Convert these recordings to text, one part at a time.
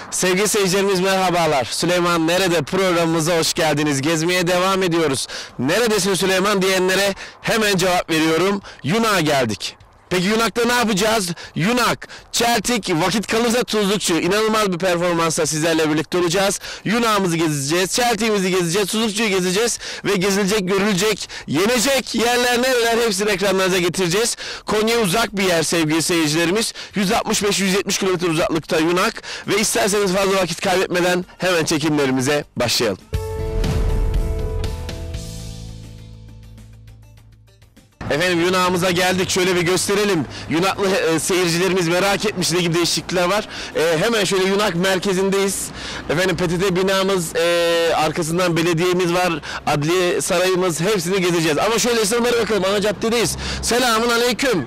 Sevgili seyircilerimiz merhabalar. Süleyman Nerede programımıza hoş geldiniz. Gezmeye devam ediyoruz. Neredesin Süleyman diyenlere hemen cevap veriyorum. Yunak'a geldik. Peki Yunak'ta ne yapacağız? Yunak, Çeltik, vakit kalırsa Tuzlukçu. İnanılmaz bir performansla sizlerle birlikte olacağız. Yunak'ımızı gezeceğiz, Çeltik'imizi gezeceğiz, Tuzlukçu'yu gezeceğiz ve gezilecek, görülecek, yenecek yerler nereler hepsini ekranlarınıza getireceğiz. Konya uzak bir yer sevgili seyircilerimiz. 165-170 kilometre uzaklıkta Yunak ve isterseniz fazla vakit kaybetmeden hemen çekimlerimize başlayalım. Efendim Yunak'ımıza geldik. Şöyle bir gösterelim. Yunaklı seyircilerimiz merak etmiş ne gibi değişiklikler var. Hemen şöyle Yunak merkezindeyiz. Efendim PTT binamız, arkasından belediyemiz var, adliye sarayımız, hepsini gezeceğiz. Ama şöyle sınırlara bakalım. Ana caddedeyiz. Selamun aleyküm.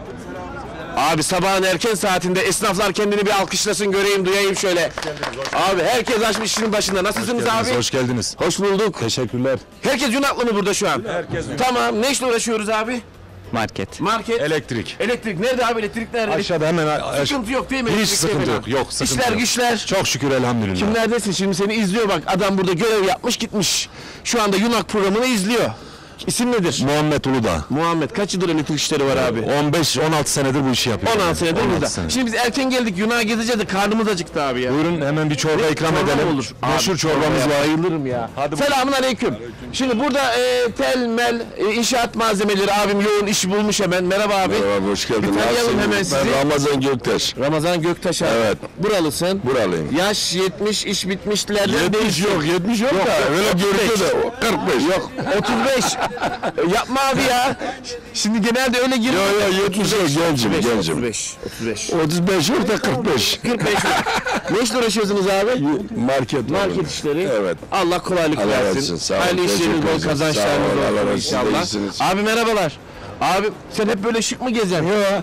Abi sabahın erken saatinde esnaflar kendini bir alkışlasın, göreyim, duyayım şöyle. Abi herkes açmış işinin başında. Nasılsınız abi? Hoş geldiniz. Hoş bulduk. Teşekkürler. Herkes Yunaklı mı burada şu an? Herkes Yunak. Tamam. Ne işle uğraşıyoruz abi? Market. Market. Elektrik. Elektrik nerede abi? Elektrik nerede? Aşağıda hemen. Sıkıntı yok değil mi? Hiç Elektrikte sıkıntı falan? yok. Yok sıkıntı İşler yok. güçler. Çok şükür elhamdülillah. Kimlerdesin? Şimdi seni izliyor bak. Adam burada görev yapmış gitmiş. Şu anda Yunak programını izliyor. İsim nedir? Muhammed Uludağ. Muhammed. Kaç yıldır elektrik işleri var abi? 15-16 senedir bu işi yapıyor. 16 senedir 16 burada. sene. Şimdi biz erken geldik. Yunak'a gezeceğiz de karnımız acıktı abi ya. Buyurun hemen bir çorba ikram Çorba edelim. mı olur? Meşhur Abi, çorbamız var. Bayılırım ya. Hadi Selamun aleyküm. Şimdi burada tel, mel, inşaat malzemeleri abim yoğun iş bulmuş hemen. Merhaba abi. Merhaba, hoş geldin. Bir tanıyalım Nasılsın? hemen sizi. Ben Ramazan Göktaş. Ramazan Göktaş abi. Evet. Buralısın. Buralıyım. Yaş 70, iş bitmişlerden 70 yok, 70 yok da öyle görünüyor da o 45. Yok 35. Yapma abi ya. Şimdi genelde öyle giriyor. Yok yok 70 yok, gencim, 35, gencim. 35. 35. 35 yok da 45. 45. Ne işle uğraşıyorsunuz abi? Market. Market işleri. Evet. Allah kolaylık Allah razı versin. olsun, sağ olun, Hayırlı işleriniz, teşekkür bol ederim. kazançlarınız Sağ olun, Allah olsun razı olsun, inşallah. iyisiniz. Abi merhabalar. Abi sen hep böyle şık mı gezen? Yok.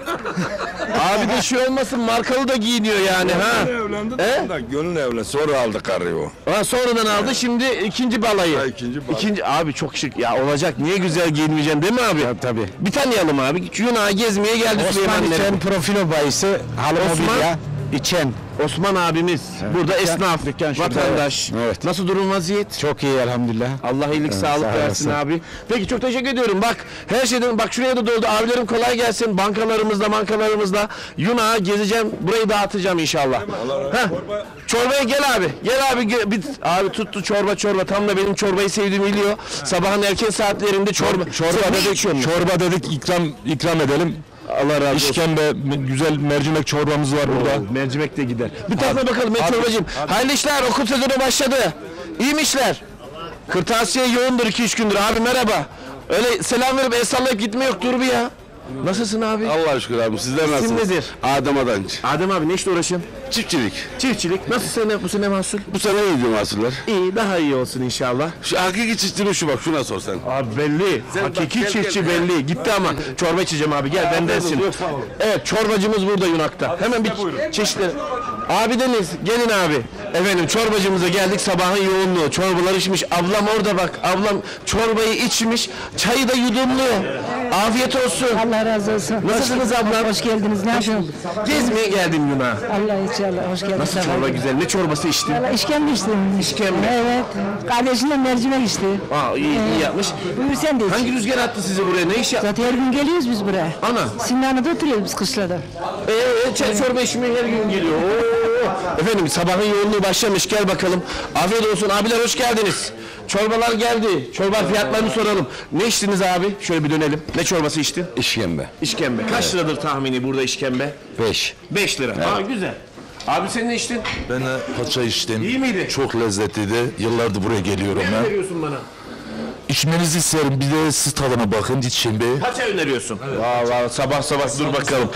Abi de şey olmasın, markalı da giyiniyor yani ha. Evlendik He? da gönül evlen. Sonra aldı karıyı o. Ha, sonradan aldı şimdi ikinci balayı. Ha, ikinci balayı. İkinci abi çok şık ya olacak. Niye güzel giyinmeyeceksin değil mi abi? Tabii. Bir tanıyalım abi. Yunak'a gezmeye geldi Süleyman Osman Nerede? İçen profilo bayisi. Halı Osman? mobilya. İçen. Osman abimiz. Burada esnaf, dükkan şurada. vatandaş. Evet. Nasıl durum vaziyet? Çok iyi elhamdülillah. Allah iyilik sağlık sağ versin olasın. abi. Peki çok teşekkür ediyorum. Bak her şeyden bak şuraya da doldu. Abilerim kolay gelsin. Bankalarımızda Yunak'a gezeceğim. Burayı dağıtacağım inşallah. Heh. Çorbaya gel abi. Gel abi. Abi tuttu çorba. Tam da benim çorbayı sevdiğimi biliyor. Sabahın erken saatlerinde çorba. Sen ne içiyorsun? Çorba dedik ikram edelim. Allah razı olsun. İşkembe, güzel mercimek çorbamız var burada. Mercimek de gider. Bir tarafa bakalım ben çorbacıyım. Hayırlı işler, okul sezonu başladı. İyi mi işler? Kırtasiye yoğundur 2-3 gündür. Abi merhaba. Öyle selam verip el sallayıp gitme yok, dur bir ya. Nasılsın abi? Allah şükür abi, sizler nasılsınız? nedir? Adem Adanç. Adem abi ne işle uğraşıyorsun? Çiftçilik. Çiftçilik. Nasıl bu sene mahsul? Bu sene iyi diyor mahsuller. İyi, daha iyi olsun inşallah. Şu hakiki çiftçinin şu bak, şuna sor sen. Abi belli. Hakiki bak, gel, çiftçi gel. belli. Gitti ama çorba içeceğim abi. Gel bendensin. Evet çorbacımız burada Yunak'ta. Hemen bir çeşitleri. Abi Deniz gelin abi. Efendim çorbacımıza geldik, sabahın yoğunluğu. Çorbalar içmiş. Ablam orada bak. Ablam çorbayı içmiş. Çayı da yudumluyor. Afiyet olsun. Allah razı olsun. Nasılsınız ablam? Hoş geldiniz. Ne yapıyorsun? Gezmeye geldim Yunak'a. Allah inşallah. Hoş geldiniz. Nasıl çorba güzel? Ne çorbası içtin? Valla işkembe içtim. İşkembe. Evet. Kardeşimle mercimek içti. Aa iyi yapmış. Buyur sen de iç. Hangi rüzgar attı sizi buraya? Ne iş yaptın? Zaten her gün geliyoruz biz buraya. Ana. Sinan'da oturuyoruz biz kışlada. Çorba içmeye her gün geliyor. Oo. Efendim sabahın yoğunluğu başlamış. Gel bakalım. Afiyet olsun. Abiler hoş geldiniz. Çorbalar geldi. Çorba fiyatlarını soralım. Ne içtiniz abi? Şöyle bir dönelim. Ne çorbası içtin? İşkembe. İşkembe. Kaç liradır tahmini burada işkembe? 5. 5 lira. Aa güzel. Abi sen ne içtin? Ben de paça içtim. İyi miydi? Çok lezzetliydi. Yıllardır buraya geliyorum Ne ben. öneriyorsun bana? İçmenizi isterim. Bir de siz tadına bakın. İçin bir. Paça öneriyorsun. Valla sabah dur bakalım.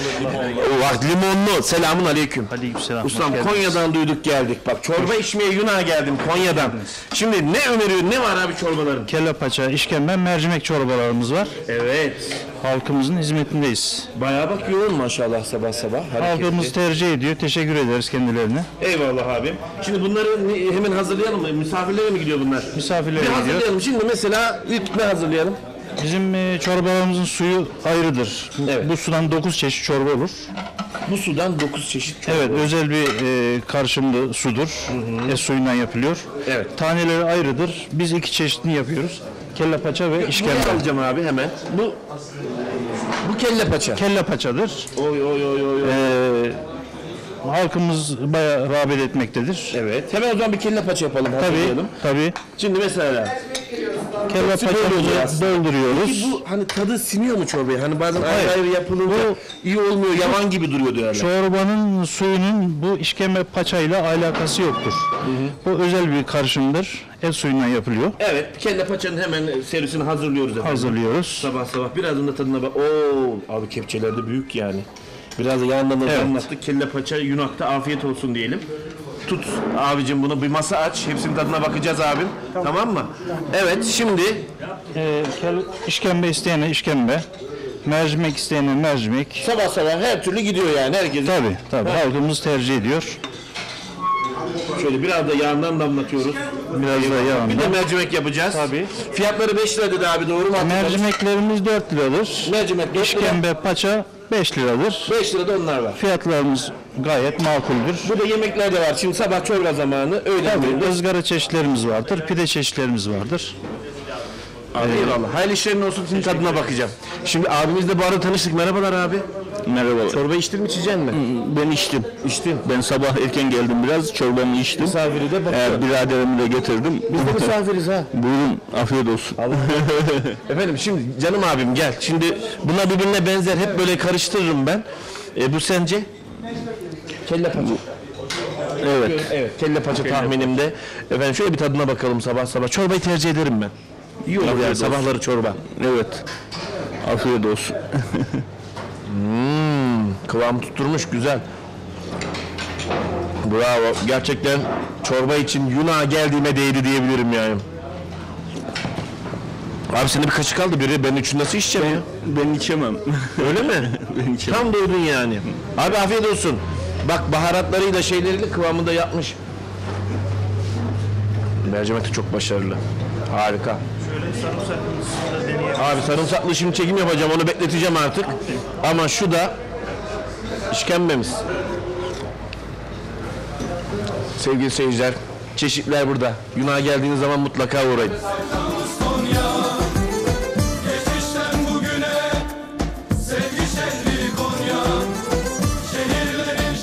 Bak limonlu. Selamun aleyküm. Aleykümselam. Ustam Konya'dan duyduk geldik. Bak çorba içmeye Yunak'a geldim Konya'dan. Şimdi ne öneriyor? Ne var abi çorbaların? Kelle paça, işkembe, mercimek çorbalarımız var. Evet. Halkımızın hizmetindeyiz. Bayağı bak yoğun maşallah sabah. Halkımız tercih ediyor. Teşekkür ederiz kendilerine. Eyvallah abim. Şimdi bunları hemen hazırlayalım mı? Misafirlere mi gidiyor bunlar? Misafirlere Bir gidiyor. hazırlayalım. Şimdi mesela ilk ne hazırlayalım? Bizim çorbalarımızın suyu ayrıdır. Evet. Bu sudan 9 çeşit çorba olur. Bu sudan 9 çeşit çorba. Evet, özel bir karışımlı sudur. Et suyundan yapılıyor. Evet. Taneleri ayrıdır. Biz 2 çeşitini yapıyoruz. Kelle paça ve işkembe. Bunu alacağım abi hemen. Bu kelle paça. Kelle paçadır. Oy oy oy oy. Halkımız bayağı rağbet etmektedir. Evet. Hemen o zaman bir kelle paça yapalım. Tabii, hazırlayalım. tabii. Şimdi mesela Kelle paçamızı dolduruyoruz. bu hani tadı siniyor mu çorbaya? Hani bazen ayrı Hayır. ayrı yapılınca iyi olmuyor, yavan gibi duruyor diyorlar. Çorbanın suyunun bu işkembe paçayla alakası yoktur. Bu özel bir karışımdır. Et suyundan yapılıyor. Evet, kelle paçanın hemen servisini hazırlıyoruz efendim. Hazırlıyoruz. Sabah sabah birazdan da tadına bak. Oo, abi kepçeler de büyük yani. Biraz da yandan da Evet. anlattık. Kelle paça Yunak'ta afiyet olsun diyelim. Tut abicim bunu bir masa aç. Hepsinin tadına bakacağız abim. Tamam mı? Evet şimdi İşkembe isteyene işkembe, mercimek isteyene mercimek. sabah sabah her türlü gidiyor yani herkes. Tabii. Halkımız tercih ediyor. Şöyle biraz da yağından damlatıyoruz. Biraz da Bir de yağından. mercimek yapacağız. Tabii. Fiyatları 5 lira dedi abi, doğru mu? Mercimeklerimiz 4 liradır. Mercimek 5 lira. İşkembe paça 5 liradır. 5 lirada onlar var. Fiyatlarımız gayet makuldür. Burada yemekler de var. Şimdi sabah çorba zamanı. Öğlen Tabii yemeğinde. ızgara çeşitlerimiz vardır, pide çeşitlerimiz vardır. Abi eyvallah. Hayırlı işlerin olsun. Şimdi tadına bakacağım. Şimdi abimizle bu arada tanıştık. Merhabalar abi. Merhabalar. Çorba içtin mi, içeceksin mi? Ben içtim. İçtin. Ben sabah erken geldim biraz. Çorbamı içtim. Misafiri de bakıyor. Biraderimi de getirdim. Biz de misafiriz ha. Buyurun, afiyet olsun. Efendim şimdi canım abim gel. Şimdi bunlar birbirine benzer. Hep böyle karıştırırım ben. Bu sence? Kelle paça. Evet. Evet, kelle paça tahminimde. Efendim şöyle bir tadına bakalım sabah sabah. Çorbayı tercih ederim ben. İyi olur yani sabahları çorba. Evet. Afiyet olsun. Kıvam tutturmuş, güzel. Bravo. Gerçekten çorba için Yunak'a geldiğime değdi diyebilirim yani. Abi sende bir kaşık kaldı, biri ben üçünü nasıl içeceğim ya? Ben içemem. Öyle mi? Ben içemem. Tam doydun yani. Abi afiyet olsun. Bak baharatlarıyla şeyleriyle kıvamında yapmış. Mercimek de çok başarılı. Harika. Abi sarımsaklı şimdi çekim yapacağım, onu bekleteceğim artık. Ama şu da işkembemiz. Sevgili seyirciler, çeşitler burada. Yunak'a geldiğiniz zaman mutlaka uğrayın. Geçişten bugüne sevgi şehri Konya, şehirlerin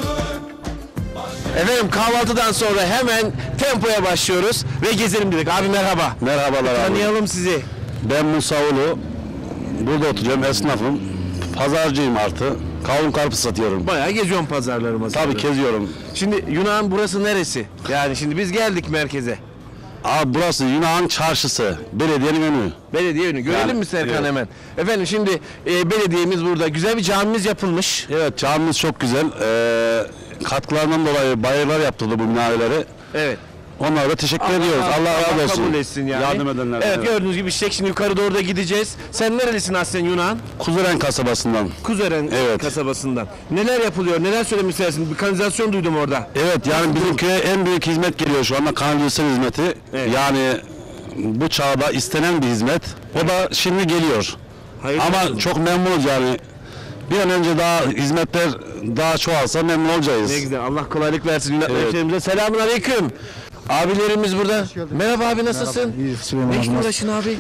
şahı. Efendim kahvaltıdan sonra hemen tempoya başlıyoruz ve gezelim dedik. Abi merhaba. Merhabalar abi. Tanıyalım sizi. Ben Musaoğlu. Burada oturuyorum, esnafım. Pazarcıyım artı. Kavun karpuz satıyorum. Bayağı geziyorum pazarlarıma. Tabii geziyorum. Şimdi Yunak'ın burası neresi? Yani şimdi biz geldik merkeze. Abi burası Yunak'ın çarşısı. Belediyenin önü. Belediye önü. Görelim Yani, mi Serkan evet. hemen? Efendim şimdi belediyemiz burada. Güzel bir camimiz yapılmış. Evet, camimiz çok güzel. Katkılarından dolayı bayırlar yaptırdı bu minareleri. Evet. Onlara da teşekkür ediyoruz. Allah razı olsun. kabul etsin yani. Yardım edenler. Evet, gördüğünüz gibi çiçek, şimdi yukarı doğru da gideceğiz. Sen nerelisin aslen Yunak'ın? Kuzuren kasabasından. Kuzeren Evet. kasabasından. Neler yapılıyor? Neler söylemek istersin? Bir kanalizasyon duydum orada. Evet, yani bizim köye en büyük hizmet geliyor şu anda, kanalizasyon hizmeti. Evet. Yani bu çağda istenen bir hizmet. O da şimdi geliyor. Hayırlı Ama olsun. çok memnunuz yani. Bir an önce daha hizmetler daha çoğalsa memnun olacağız. Ne güzel. Allah kolaylık versin. Yunak Evet. hemşehrimize. Selamun aleyküm. Abilerimiz burada. Merhaba abi, nasılsın? Ne işle uğraşın abi?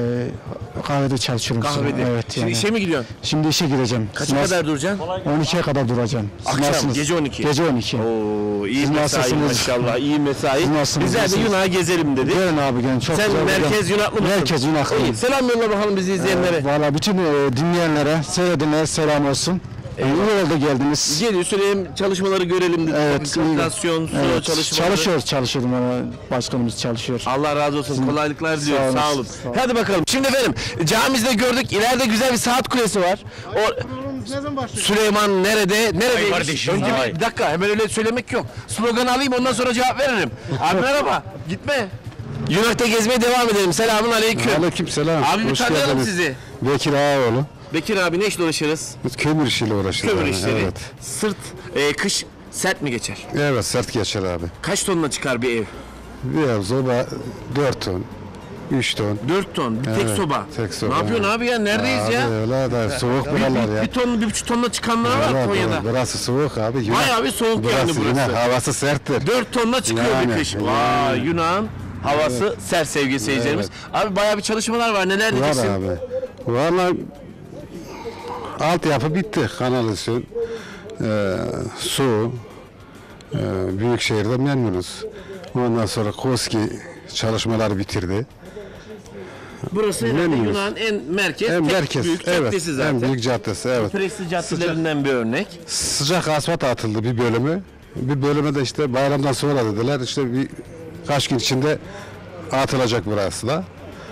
Kahvede çalışıyorum. Kahvede. Evet Şimdi yani. işe mi gidiyorsun? Şimdi işe gireceğim. Kaça kadar duracaksın? 12'ye kadar duracağım. Siz Akşam, nasılsınız? gece 12. Gece 12. Oo, iyi Siz mesai nasılsınız? maşallah. İyi mesai. Siz nasılsınız? Bizler de Nasılsınız? Yunak'a gezelim dedik. Gelin abi gelin. Çok Sen güzel. merkez Yunaklı mısın? Merkez Yunaklıyım. İyi. Selam yolla bakalım bizi izleyenlere. Valla bütün dinleyenlere, seyredenlere selam olsun. İyi oldu geldiniz. Geliyor, söyleyeyim, çalışmaları görelim dedik. Evet, Kanalizasyon, su Evet, çalışmaları. çalışıyorum ama başkanımız çalışıyor. Allah razı olsun. Kolaylıklar diliyoruz. Sağ olun. Sağ olun. Sağ olun. Hadi bakalım. Şimdi efendim camimizde gördük. İleride güzel bir saat kulesi var. O Süleyman nerede? Nerede? kardeşim, Önce hay. bir dakika. Hemen öyle söylemek yok. Slogan alayım, ondan sonra cevap veririm. Abi merhaba. Gitme. Yunak'ta gezmeye devam edelim. Selamun aleyküm. Aleykümselam. Abi bir Hoş tanıyalım geldiniz. sizi. Bekir Ağaoğlu. Bekir abi, ne işle uğraşırız? Biz kömür işiyle uğraşıyoruz. Kömür işleri. Evet. Sırt, kış sert mi geçer? Evet sert geçer abi. Kaç tonla çıkar bir ev? Bir ev zoba 4 ton. 3 ton. 4 ton. Bir tek Evet, soba. tek soba, Ne yapıyorsun evet. abi ya? Neredeyiz ya? Öyle de soğuk buralar ya. Bir ton, 1,5 tonla çıkanlar var Evet, Konya'da. burası soğuk abi. Yunan- Bayağı bir soğuk yani burası. Yunan havası serttir. 4 tonla çıkıyor bir Yani, kış. yani. Vay Yunan havası sert sevgili seyircilerimiz. Abi bayağı bir çalışmalar var. Neler Var diyeceksin? abi. Valla altyapı bitti. Kanalizasyon, su, Büyükşehir'de memnunuz. Ondan sonra KOSKİ çalışmalar bitirdi. Burası herhalde Memnunuz. Yunan'ın en merkez, En tek merkez, büyük evet, caddesi zaten. en büyük caddesi, evet. Prestij caddelerinden bir örnek. Sıcak asfalt atıldı bir bölümü. Bir bölümü de işte bayramdan sonra dediler. İşte kaç gün içinde atılacak burası da.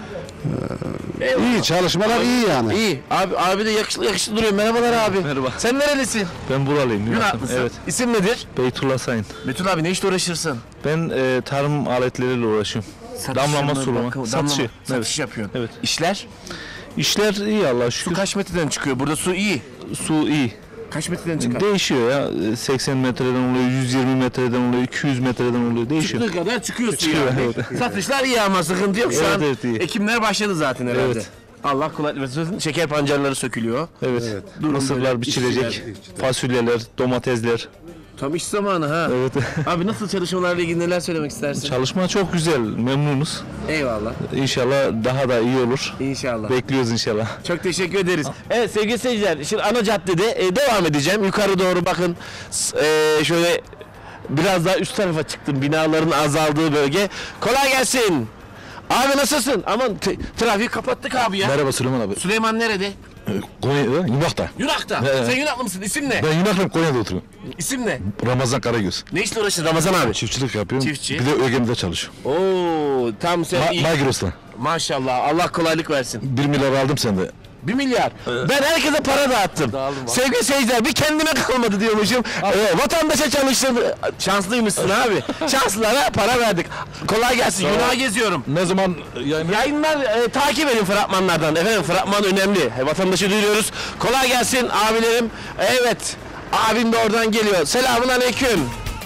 İyi çalışmalar iyi yani. İyi. Abi de yakışıklı duruyor. Merhabalar abi. Merhaba. Sen nerelisin? Ben buralıyım. Yunatlısın. Evet. İsim nedir? Beytullah Sayın. Betül abi ne işle uğraşırsın? Ben tarım aletleriyle uğraşıyorum. Damlama, sulama, satışı. Satış yapıyorsun. Evet. İşler? İşler iyi Allah'a Su şükür. kaç metreden çıkıyor? Burada su iyi. Su iyi. Kaç metreden çıkar? Değişiyor ya. 80 metreden oluyor, 120 metreden oluyor, 200 metreden oluyor. Değişiyor. Çıktığı kadar çıkıyor su Çıkıyor, yani. evet. Satışlar iyi ama sıkıntı yok şu Evet, an. evet, iyi. Ekimler başladı zaten herhalde. Evet. Allah kolaylık versin. Şeker pancarları sökülüyor. Evet. Durum Mısırlar böyle, biçilecek. işçiler. Fasulyeler, domatesler. Tam iş zamanı ha. Evet. Abi nasıl çalışmalarla ilgili neler söylemek istersin? Çalışma çok güzel. Memnunuz. Eyvallah. İnşallah daha da iyi olur. İnşallah. Bekliyoruz inşallah. Çok teşekkür ederiz. Evet sevgili seyirciler, şimdi ana caddede devam edeceğim. Yukarı doğru bakın. Şöyle biraz daha üst tarafa çıktım. Binaların azaldığı bölge. Kolay gelsin. Abi nasılsın? Aman trafiği kapattık abi ya. Merhaba Süleyman abi. Süleyman nerede? Yunak'ta. Yunak'ta. He. Sen Yunaklı mısın? İsim ne? Ben Yunak'ta Konya'da oturuyorum. İsim ne? Ramazan Karagöz. Ne işle uğraşıyorsun Ramazan abi? Çiftçilik yapıyorum. Çiftçi. Bir de ÖGM'de çalışıyorum. Oo, tam sen iyi. Magros'ta. Maşallah. Allah kolaylık versin. 1 milyar aldım sende. 1 milyar. Ben herkese para dağıttım. Sevgili seyirciler bir kendime kalmadı diyormuşum. Vatandaşa çalıştım. Şanslıymışsın abi. Şanslılara para verdik. Kolay gelsin. Yunan'a geziyorum. Ne zaman yayınlar? Yayınlar takip edin fragmanlardan. Efendim fragman önemli. Vatandaşı duyuruyoruz. Kolay gelsin abilerim. Evet. Abim de oradan geliyor. Selamun aleyküm.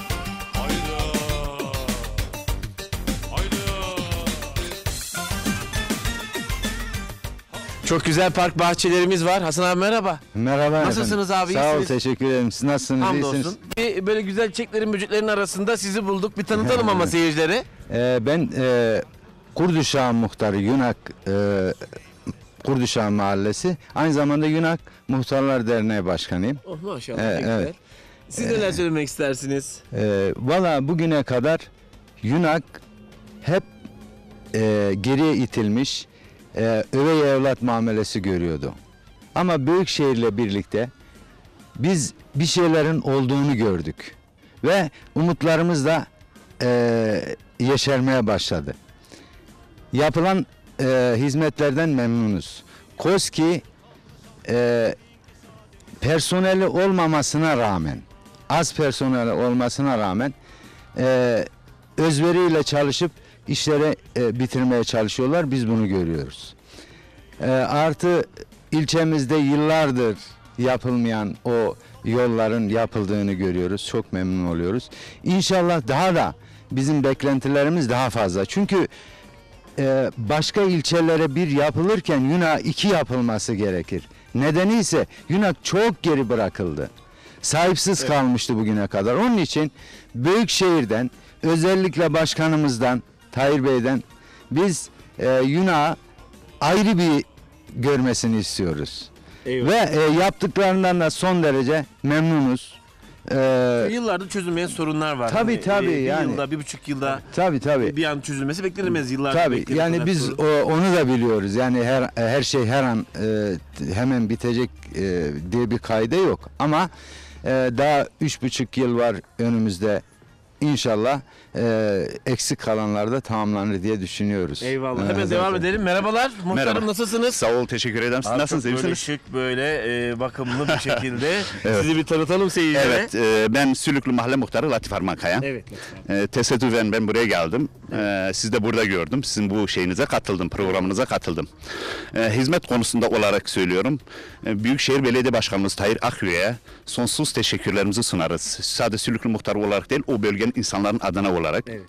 Çok güzel park bahçelerimiz var. Hasan abi merhaba. Merhaba Nasılsınız abi, Sağ ol, iyisiniz? teşekkür ederim. Siz nasılsınız? Hamdolsun. İyisiniz? Bir böyle güzel çiçeklerin, böceklerin arasında sizi bulduk. Bir tanıtalım ama seyircilere. Ben Kurduşağı Muhtarı Yunak Kurduşağı Mahallesi. Aynı zamanda Yunak Muhtarlar Derneği Başkanıyım. Oh maşallah. Evet, ne güzel. evet. Siz neler söylemek istersiniz? Valla bugüne kadar Yunak hep geriye itilmiş, övey evlat muamelesi görüyordu. Ama Büyükşehir'le birlikte biz bir şeylerin olduğunu gördük. Ve umutlarımız da yeşermeye başladı. Yapılan hizmetlerden memnunuz. KOSKİ personeli olmamasına rağmen, az personeli olmasına rağmen özveriyle çalışıp işleri bitirmeye çalışıyorlar. Biz bunu görüyoruz. Artı ilçemizde yıllardır yapılmayan o yolların yapıldığını görüyoruz. Çok memnun oluyoruz. İnşallah daha da bizim beklentilerimiz daha fazla. Çünkü başka ilçelere bir yapılırken Yunak 2 yapılması gerekir. Nedeni ise Yunak çok geri bırakıldı. Sahipsiz kalmıştı bugüne kadar. Onun için Büyükşehir'den, özellikle başkanımızdan, Tahir Bey'den biz Yunak'ı ayrı bir görmesini istiyoruz. Eyvallah. Ve yaptıklarından da son derece memnunuz. Yıllardır çözülmeyen sorunlar var. Tabii, tabii, bir yani. yılda, 1,5 yılda Tabii. bir an çözülmesi beklenemez. Yıllardır Tabii beklediği yani kadar biz sorun. onu da biliyoruz. Yani her şey her an hemen bitecek diye bir kaide yok. Ama daha 3,5 yıl var önümüzde. İnşallah eksik kalanlar da tamamlanır diye düşünüyoruz. Eyvallah. Evet, Hemen zaten. devam edelim. Merhabalar. Muhtarım Merhaba. nasılsınız? Sağ ol, teşekkür ederim. Siz nasılsınız, iyi Çok böyle misiniz? şık, böyle bakımlı bir şekilde. Evet. Sizi bir tanıtalım seyircilere. Evet, ben Sülüklü Mahalle Muhtarı Latif Armankaya. Evet. Tesadüfen ben buraya geldim. Sizi de burada gördüm. Sizin bu şeyinize katıldım, programınıza katıldım. Hizmet konusunda olarak söylüyorum. Büyükşehir Belediye Başkanımız Tahir Akyüre'ye sonsuz teşekkürlerimizi sunarız. Sadece Sülüklü Muhtarı olarak değil, o bölgenin insanların adına olarak. Evet.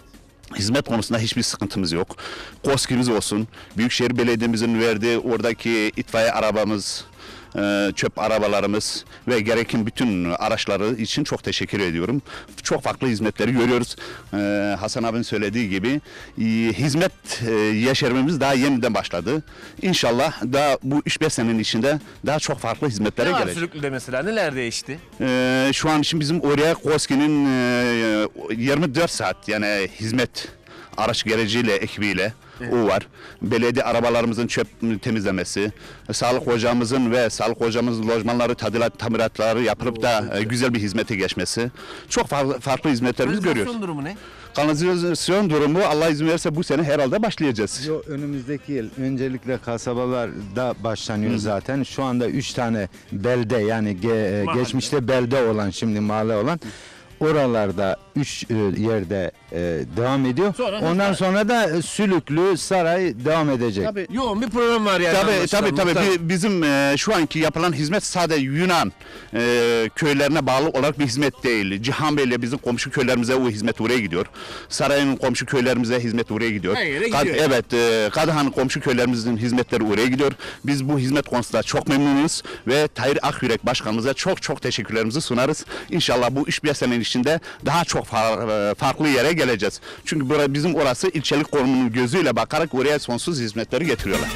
Hizmet konusunda hiçbir sıkıntımız yok. KOSGİ'miz olsun, Büyükşehir Belediye'mizin verdiği oradaki itfaiye arabamız, çöp arabalarımız ve gereken bütün araçları için çok teşekkür ediyorum. Çok farklı hizmetleri görüyoruz. Hasan abinin söylediği gibi hizmet yeşermemiz daha yeniden başladı. İnşallah daha bu 3-5 senenin içinde daha çok farklı hizmetlere Ne var gelecek. Sülüklü'de mesela? Neler değişti? Şu an için bizim oraya KOSGİ'nin 24 saat yani hizmet araç gereciyle, ekibiyle o var. Belediye arabalarımızın çöp temizlemesi, sağlık hocamızın ve sağlık hocamızın lojmanları, tamiratları yapılıp da güzel bir hizmete geçmesi. Çok farklı hizmetlerimizi görüyoruz. Kanalizasyon durumu ne? Kanalizasyon durumu Allah izin verirse bu sene herhalde başlayacağız. Yo, önümüzdeki yıl öncelikle kasabalarda başlanıyor zaten. Şu anda 3 tane belde yani geçmişte belde olan şimdi mahalle olan oralarda 3 yerde devam ediyor. Ondan sonra da Sülüklü, Saray devam edecek. Tabii. Yoğun bir program var yani. Tabii. Bizim şu anki yapılan hizmet sadece Yunan köylerine bağlı olarak bir hizmet değil. Cihanbeyli bizim komşu köylerimize o hizmet oraya gidiyor. Saray'ın komşu köylerimize hizmet oraya gidiyor. Her yere gidiyor. Evet, Kadıhan'ın komşu köylerimizin hizmetleri oraya gidiyor. Biz bu hizmet konusunda çok memnunuz ve Tahir Akyürek Başkanımıza çok teşekkürlerimizi sunarız. İnşallah bu 3-5 senenin içinde daha çok farklı yere geleceğiz. Çünkü bizim orası ilçelik konumunun gözüyle bakarak oraya sonsuz hizmetleri getiriyorlar.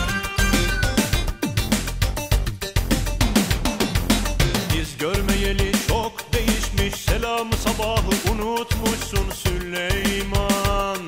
Biz görmeyeli çok değişmiş, selamı sabahı unutmuşsun Süleyman.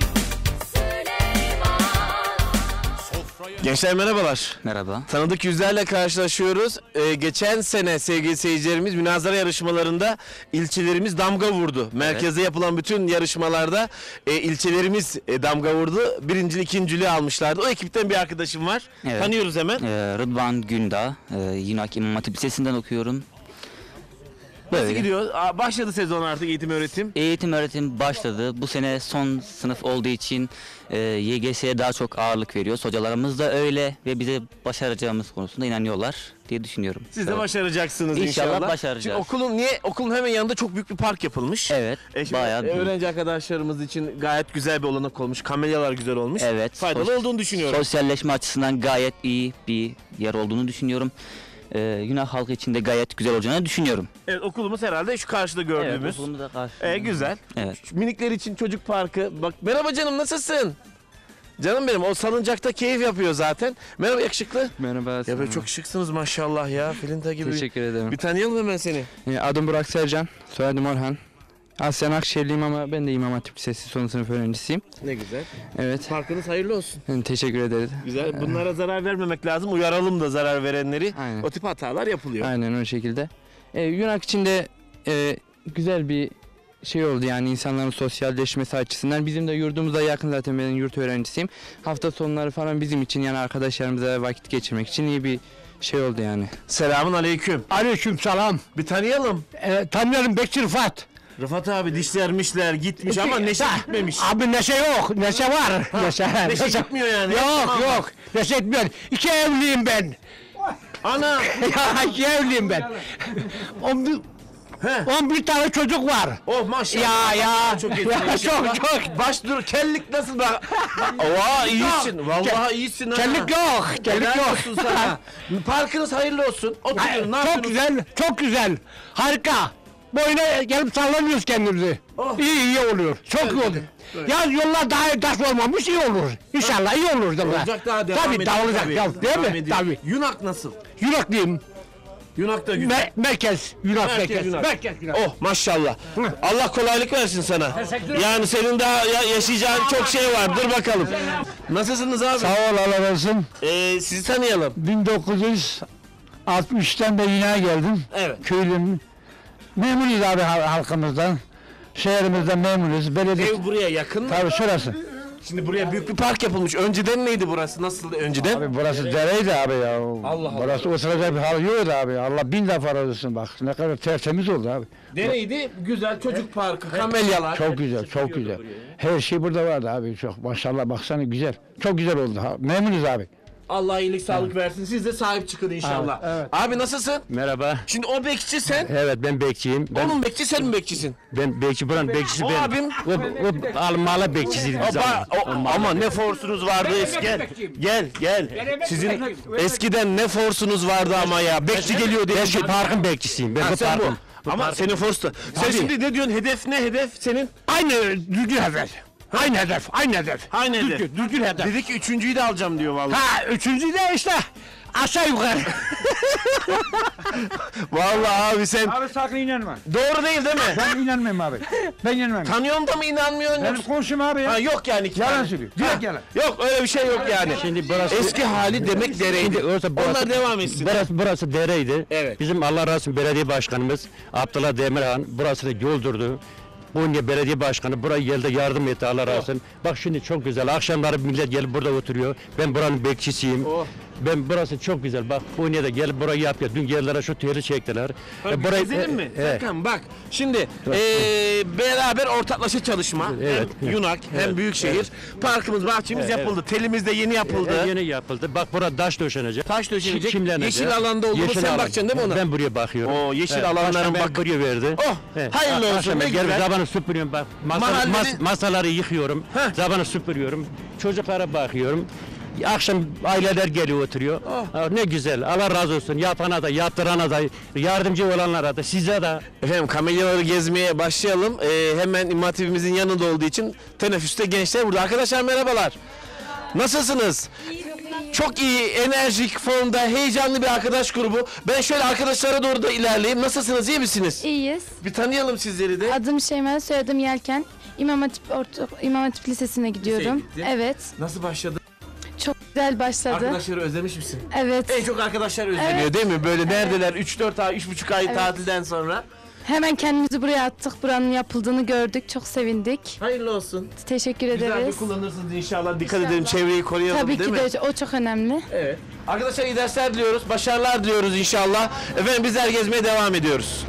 Gençler merhabalar. Merhaba. Tanıdık yüzlerle karşılaşıyoruz. Geçen sene sevgili seyircilerimiz münazara yarışmalarında ilçelerimiz damga vurdu. Merkezde yapılan bütün yarışmalarda ilçelerimiz damga vurdu. Birincili, ikinciliği almışlardı. O ekipten bir arkadaşım var. Evet. Tanıyoruz hemen. Rıdvan Gündağ, Yunak İmam Hatip Lisesi'nden okuyorum. Nasıl Böyle. gidiyor? Başladı sezon artık eğitim öğretim. Eğitim öğretim başladı. Bu sene son sınıf olduğu için YGS'ye daha çok ağırlık veriyoruz. Hocalarımız da öyle ve bize başaracağımız konusunda inanıyorlar diye düşünüyorum. Siz de başaracaksınız İnşallah inşallah. başaracağız. Çünkü okulun hemen yanında çok büyük bir park yapılmış. Evet, Şimdi bayağı büyük. öğrenci arkadaşlarımız için gayet güzel bir olanak olmuş. Kamelyalar güzel olmuş. Evet. Faydalı olduğunu düşünüyorum. Sosyalleşme açısından gayet iyi bir yer olduğunu düşünüyorum. Yunak halkı için de gayet güzel olacağını düşünüyorum. Evet, okulumuz herhalde şu karşıda gördüğümüz. Evet, okulumuz da karşı. Güzel. Evet. Şu minikler için çocuk parkı. Bak merhaba canım, nasılsın? Canım benim, o salıncakta keyif yapıyor zaten. Merhaba yakışıklı. Merhaba. Ya böyle çok şıksınız maşallah ya. Filinta gibi. Teşekkür ederim. Bir tanıyalım hemen seni. Adım Burak Sercan, soyadım Orhan. Aslen Akşehirliyim ama ben de İmam Hatip Lisesi son sınıf öğrencisiyim. Ne güzel. Evet. Parkınız hayırlı olsun. Teşekkür ederiz. Güzel. Bunlara zarar vermemek lazım. Uyaralım da zarar verenleri. Aynen. O tip hatalar yapılıyor. Aynen o şekilde. Yunak için de güzel bir şey oldu yani insanların sosyalleşmesi açısından. Bizim de yurdumuza yakın, zaten ben yurt öğrencisiyim. Hafta sonları falan bizim için yani arkadaşlarımıza vakit geçirmek için iyi bir şey oldu yani. Selamun aleyküm. Aleyküm selam. Bir tanıyalım. Tanıyorum Bekçi Rıfat. Rıfat abi dişlermişler gitmiş ama neşe gitmemiş. Abi neşe yok. Neşe var. Neşe gitmiyor yani. Yok. Neşe gitmiyor. 2 evliyim ben. Ana. Ya 2 evliyim ben. 11 tane çocuk var. Oh maşallah. Ya. Çok Ya, çok. Baş dur, kellik nasıl bak. Vaa iyisin. Vallahi iyisin ha. Kellik yok. Kellik Helal yok. olsun sana. Parkınız hayırlı olsun. Oturuyoruz. Ne Çok yapıyorsunuz? güzel. Çok güzel. Harika. Böyle gelip sallanıyoruz kendimizi. Oh. İyi oluyor. Çok iyi oluyor. Yaz yollar daha taş olmamış, iyi olur. İnşallah iyi olur. Olacak, daha devam tabii, edecek. daha olacak. Tabii. Değil Devam mi? ediyor. Tabii. Yunak nasıl? Yunaklıyım. Yunak da güzel. Merkez. Yunak merkez. Yunak. Merkez. Yunak. Oh maşallah. Allah kolaylık versin sana. Yani senin daha yaşayacağın çok şey var. Dur bakalım. Nasılsınız abi? Sağ ol, Allah olsun. Sizi tanıyalım. 1960'tan da Yunan'a geldim. Evet. Köylüm. Memnunuz abi halkımızdan. Şehrimizden memnunuz. Belediye. Ev buraya yakın mı? Tabii şurası. Şimdi buraya büyük bir park yapılmış. Önceden neydi burası? Nasıldı önceden? Abi burası dereydi abi ya. Allah. Burası oturacak bir hal yoktu abi. Allah bin defa razı olsun bak. Ne kadar tertemiz oldu abi. Nereydi? Güzel çocuk parkı, kamelyalar. Çok güzel, çok güzel. Her şey burada vardı abi. Çok maşallah baksana güzel. Çok güzel oldu. Memnunuz abi. Allah iyilik sağlık versin. Siz de sahip çıkın inşallah. Abi nasılsın? Merhaba. Şimdi o bekçi sen. Evet ben bekçiyim. Onun bekçi sen mi bekçisin? Ben bekçi, buranın bekçisi O ben. abim. O Almalı bekçisiydi biz ama. Ama ne forsunuz vardı eskiden. Gel. Sizin eskiden ne forsunuz vardı ama ya. Bekçi geliyor diye. Ben şu parkın bekçisiyim. Ben Ha, bu sen bu. parkın. Ama senin forsta. Sen Tabii. şimdi ne diyorsun? Hedef ne hedef senin? Aynı düzgün hedef. Aynı hedef. Aynı hedef. Düzgün hedef. Dedik ki üçüncüyü de alacağım diyor vallahi. Ha üçüncü de işte aşağı yukarı. Vallahi abi sen Abi sakın inanma. doğru değil mi? Ben inanmam abi. Ben inanmam. Tanıyorsun da mı inanmıyorsun? Ben konuşayım abi ya. Ha, yok yani. iki Yalan tane. söylüyor. Ha, Direkt yalan. Yok öyle bir şey yok yani. Şimdi burası Eski hali demek dereydi. Onlar devam etsin. Burası dereydi. Evet. Bizim Allah razı olsun belediye başkanımız Abdullah Demirhan burası da yoldurdu. Konya Belediye Başkanı buraya geldi yardım etti Allah razı olsun. Bak şimdi çok güzel. Akşamları millet gelip burada oturuyor. Ben buranın bekçisiyim. Ben burası çok güzel. Bak Konya'da gelip burayı yapıyor. Dün geldiler şu teri çektiler. Gezelim mi? Serkan bak şimdi beraber ortaklaşa çalışma. Evet. Hem Yunak hem Büyükşehir. Parkımız, bahçemiz yapıldı. Telimiz de yeni yapıldı. Yeni yapıldı. Bak burada taş döşenecek. Taş döşenecek. Çimlenecek. Yeşil alanda olduğunu Yeşil sen alan. bakacaksın değil mi ona? Ben buraya bakıyorum. O yeşil alanların Başkan bak. buraya verdi. Oh, hayırlı olsun, Akşam ne gelip güzel. zabanı süpürüyorum bak. Mahallenin- Masaları yıkıyorum. Zabanı süpürüyorum. Çocuklara bakıyorum. Akşam aileler geliyor oturuyor. Ne güzel. Allah razı olsun. Yapana da, yaptırana da, yardımcı olanlara da, size de. Efendim kamelyaları gezmeye başlayalım. Hemen İmam Hatibimizin yanında olduğu için teneffüste gençler burada. Arkadaşlar merhabalar. Nasılsınız? Çok iyi, enerjik, formda, heyecanlı bir arkadaş grubu. Ben şöyle arkadaşlara doğru da ilerleyeyim. Nasılsınız, iyi misiniz? İyiyiz. Bir tanıyalım sizleri de. Adım Şeyma, soyadım Yelken. İmam Hatip Lisesi'ne gidiyorum. gittin. Evet. Nasıl başladı? Çok güzel başladı. Arkadaşları özlemiş misin? Evet. En çok arkadaşlar özleniyor değil mi? Böyle neredeler? 3-4 ay, 3,5 ay Evet. tatilden sonra. Hemen kendimizi buraya attık. Buranın yapıldığını gördük. Çok sevindik. Hayırlı olsun. Teşekkür Güzel bir ederiz. kullanırsınız inşallah. Dikkat İnşallah. edelim, çevreyi koruyalım Tabii değil ki mi? de o çok önemli. Evet. Arkadaşlar iyi dersler diliyoruz. Başarılar diliyoruz inşallah. Efendim bizler gezmeye devam ediyoruz.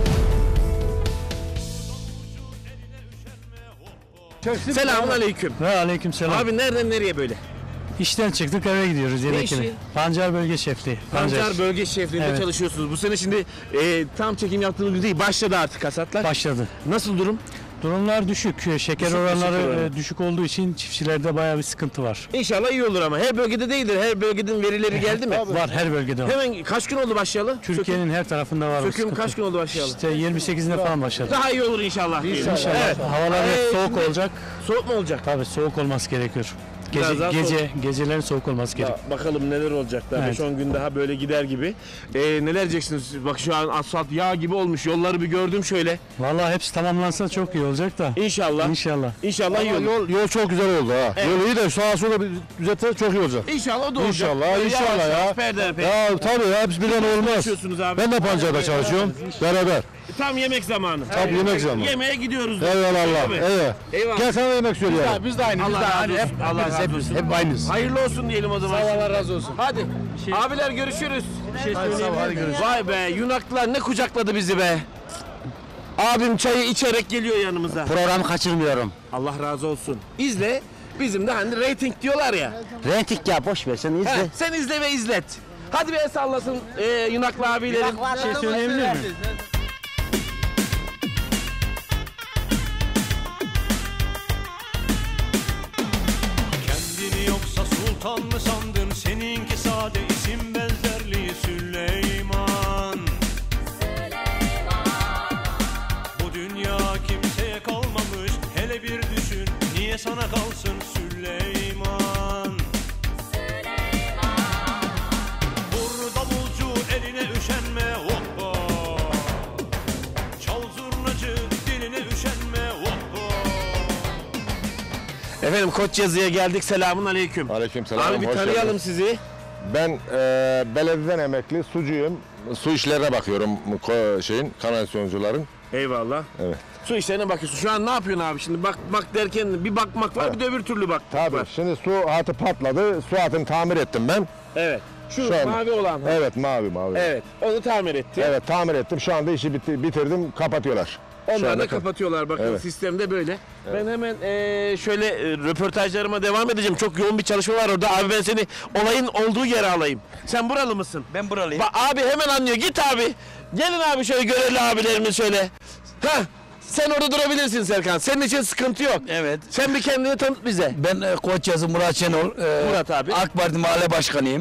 Selamun aleyküm. Ve aleyküm selam. Abi nereden nereye böyle? İşten çıktık eve gidiyoruz Ne yemek işi? yemeye. Pancar Bölge Şefliği. Pancar Bölge Şefliğinde Evet. çalışıyorsunuz. Bu sene şimdi tam çekim yaptığınız değil. Başladı artık hasatlar. Başladı. Nasıl durum? Durumlar düşük. Şeker Düşük oranları şeker oranı. düşük olduğu için çiftçilerde bayağı bir sıkıntı var. İnşallah iyi olur ama. Her bölgede değildir. Her bölgenin verileri geldi mi? Var her bölgede var. Hemen kaç gün oldu başlayalı? Türkiye'nin her tarafında var bu Söküm sıkıntı. kaç gün oldu başlayalı? İşte 28'inde falan başladı. Daha iyi olur inşallah. İnşallah. Evet. Havalar hep soğuk şimdi- olacak. Soğuk mu olacak? Tabii soğuk olması gerekiyor. Biraz daha Gecelerin soğuk olması gerekiyor. Bakalım neler olacak daha Evet. 5-10 gün daha böyle gider gibi. Neler diyeceksiniz? Bak şu an asfalt yağ gibi olmuş. Yolları bir gördüm şöyle. Vallahi hepsi tamamlansa çok iyi olacak da. İnşallah. İnşallah. İnşallah iyi olur. Yol çok güzel oldu ha. Evet. Yol iyi de sağa sola bir düzeltse çok iyi olacak. İnşallah o da olacak. İnşallah, Böyle inşallah yavaş ya. yavaş, perde perde. Ya tabii ya, hepsi birden olmaz. Çalışıyorsunuz abi. Ben de pancarda çalışıyorum. Beraber. Tam yemek zamanı. Tabii yemek zamanı. Yemeğe gidiyoruz. Eyvallah. Değil mi? Evet. Eyvallah. Gel sana yemek söyleyeyim. Biz de aynı. Allah razı olsun. Allah razı olsun. Hep aynıyız. Hayırlı olsun diyelim o zaman. Sağ ol, Allah razı olsun. Hadi. Abiler görüşürüz. Hadi görüşürüz. Vay be Yunaklılar ne kucakladı bizi be. Abim çayı içerek geliyor yanımıza. Programı kaçırmıyorum. Allah razı olsun. İzle. Bizim de hani reyting diyorlar ya. Rentik ya boş ver sen izle. Heh, sen izle ve izlet. Hadi bir el sallasın Yunaklı abilerin. Bir şey söyleyebilir miyim? Kendini yoksa sultan mı sandın? Seninki sade isim benzerliği Süleyman. Bu dünya kimseye kalmamış. Hele bir düşün niye sana kalsın Süleyman? Vur davulcu eline üşenme hoppa. Çal zurnacı diline üşenme hoppa. Efendim Koçyazı'ya geldik. Selamun aleyküm. Aleykümselam. Abi bir hoş tanıyalım geldiniz. sizi. Ben belediyeden emekli sucuyum. Su işlerine bakıyorum kanalizasyoncuların. Eyvallah. Evet. Su işlerine bakıyorsun. Şu an ne yapıyorsun abi şimdi? Bak derken bir bakmak var bir de öbür türlü bak. Tabii. var. Şimdi su hatı patladı. Su hatını tamir ettim ben. Evet. Şu an- mavi olan. Evet mavi. Evet. Onu tamir etti. Evet tamir ettim. Şu anda işi bitirdim. Kapatıyorlar. Onlar da kapatıyorlar bakın Evet. sistemde böyle. Ben hemen şöyle röportajlarıma devam edeceğim. Çok yoğun bir çalışma var orada. Abi ben seni olayın olduğu yere alayım. Sen buralı mısın? Ben buralıyım. Bak abi hemen anlıyor. Git abi. Gelin abi şöyle görevli abilerimiz şöyle. Heh. Sen orada durabilirsin Serkan. Senin için sıkıntı yok. Evet. Sen bir kendini tanıt bize. Ben Koçyazı Murat Şenol. Murat abi. AK Parti Mahalle Başkanıyım.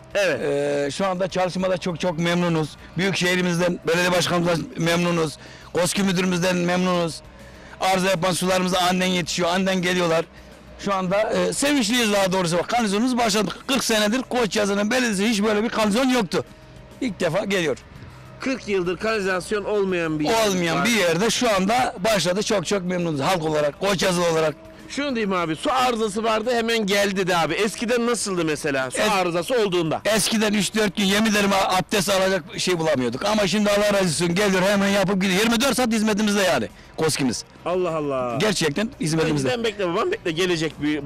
Evet. Şu anda çalışmada çok memnunuz. Büyükşehirimizden, belediye başkanımızdan memnunuz. KOSGİ müdürümüzden memnunuz. Arıza yapan sularımıza aniden yetişiyor, aniden geliyorlar. Şu anda sevinçliyiz daha doğrusu. Bak, kanalizasyonumuz başladı. 40 senedir Koçyazı'nın belediyesi hiç böyle bir kanalizasyon yoktu. İlk defa geliyor. 40 yıldır kanalizasyon olmayan bir yer. Olmayan bir yerde şu anda başladı. Çok memnunuz halk olarak, Koçyazı olarak. Şunu diyeyim abi, su arızası vardı hemen geldi de abi. Eskiden nasıldı mesela su arızası olduğunda? Eskiden 3-4 gün yemin ederim abdest alacak şey bulamıyorduk. Ama şimdi Allah razı olsun geliyor hemen yapıp gidiyor. 24 saat hizmetimizde yani KOSGİ'miz. Allah Allah. Gerçekten hizmetimizde. Sen bekle babam bekle gelecek bir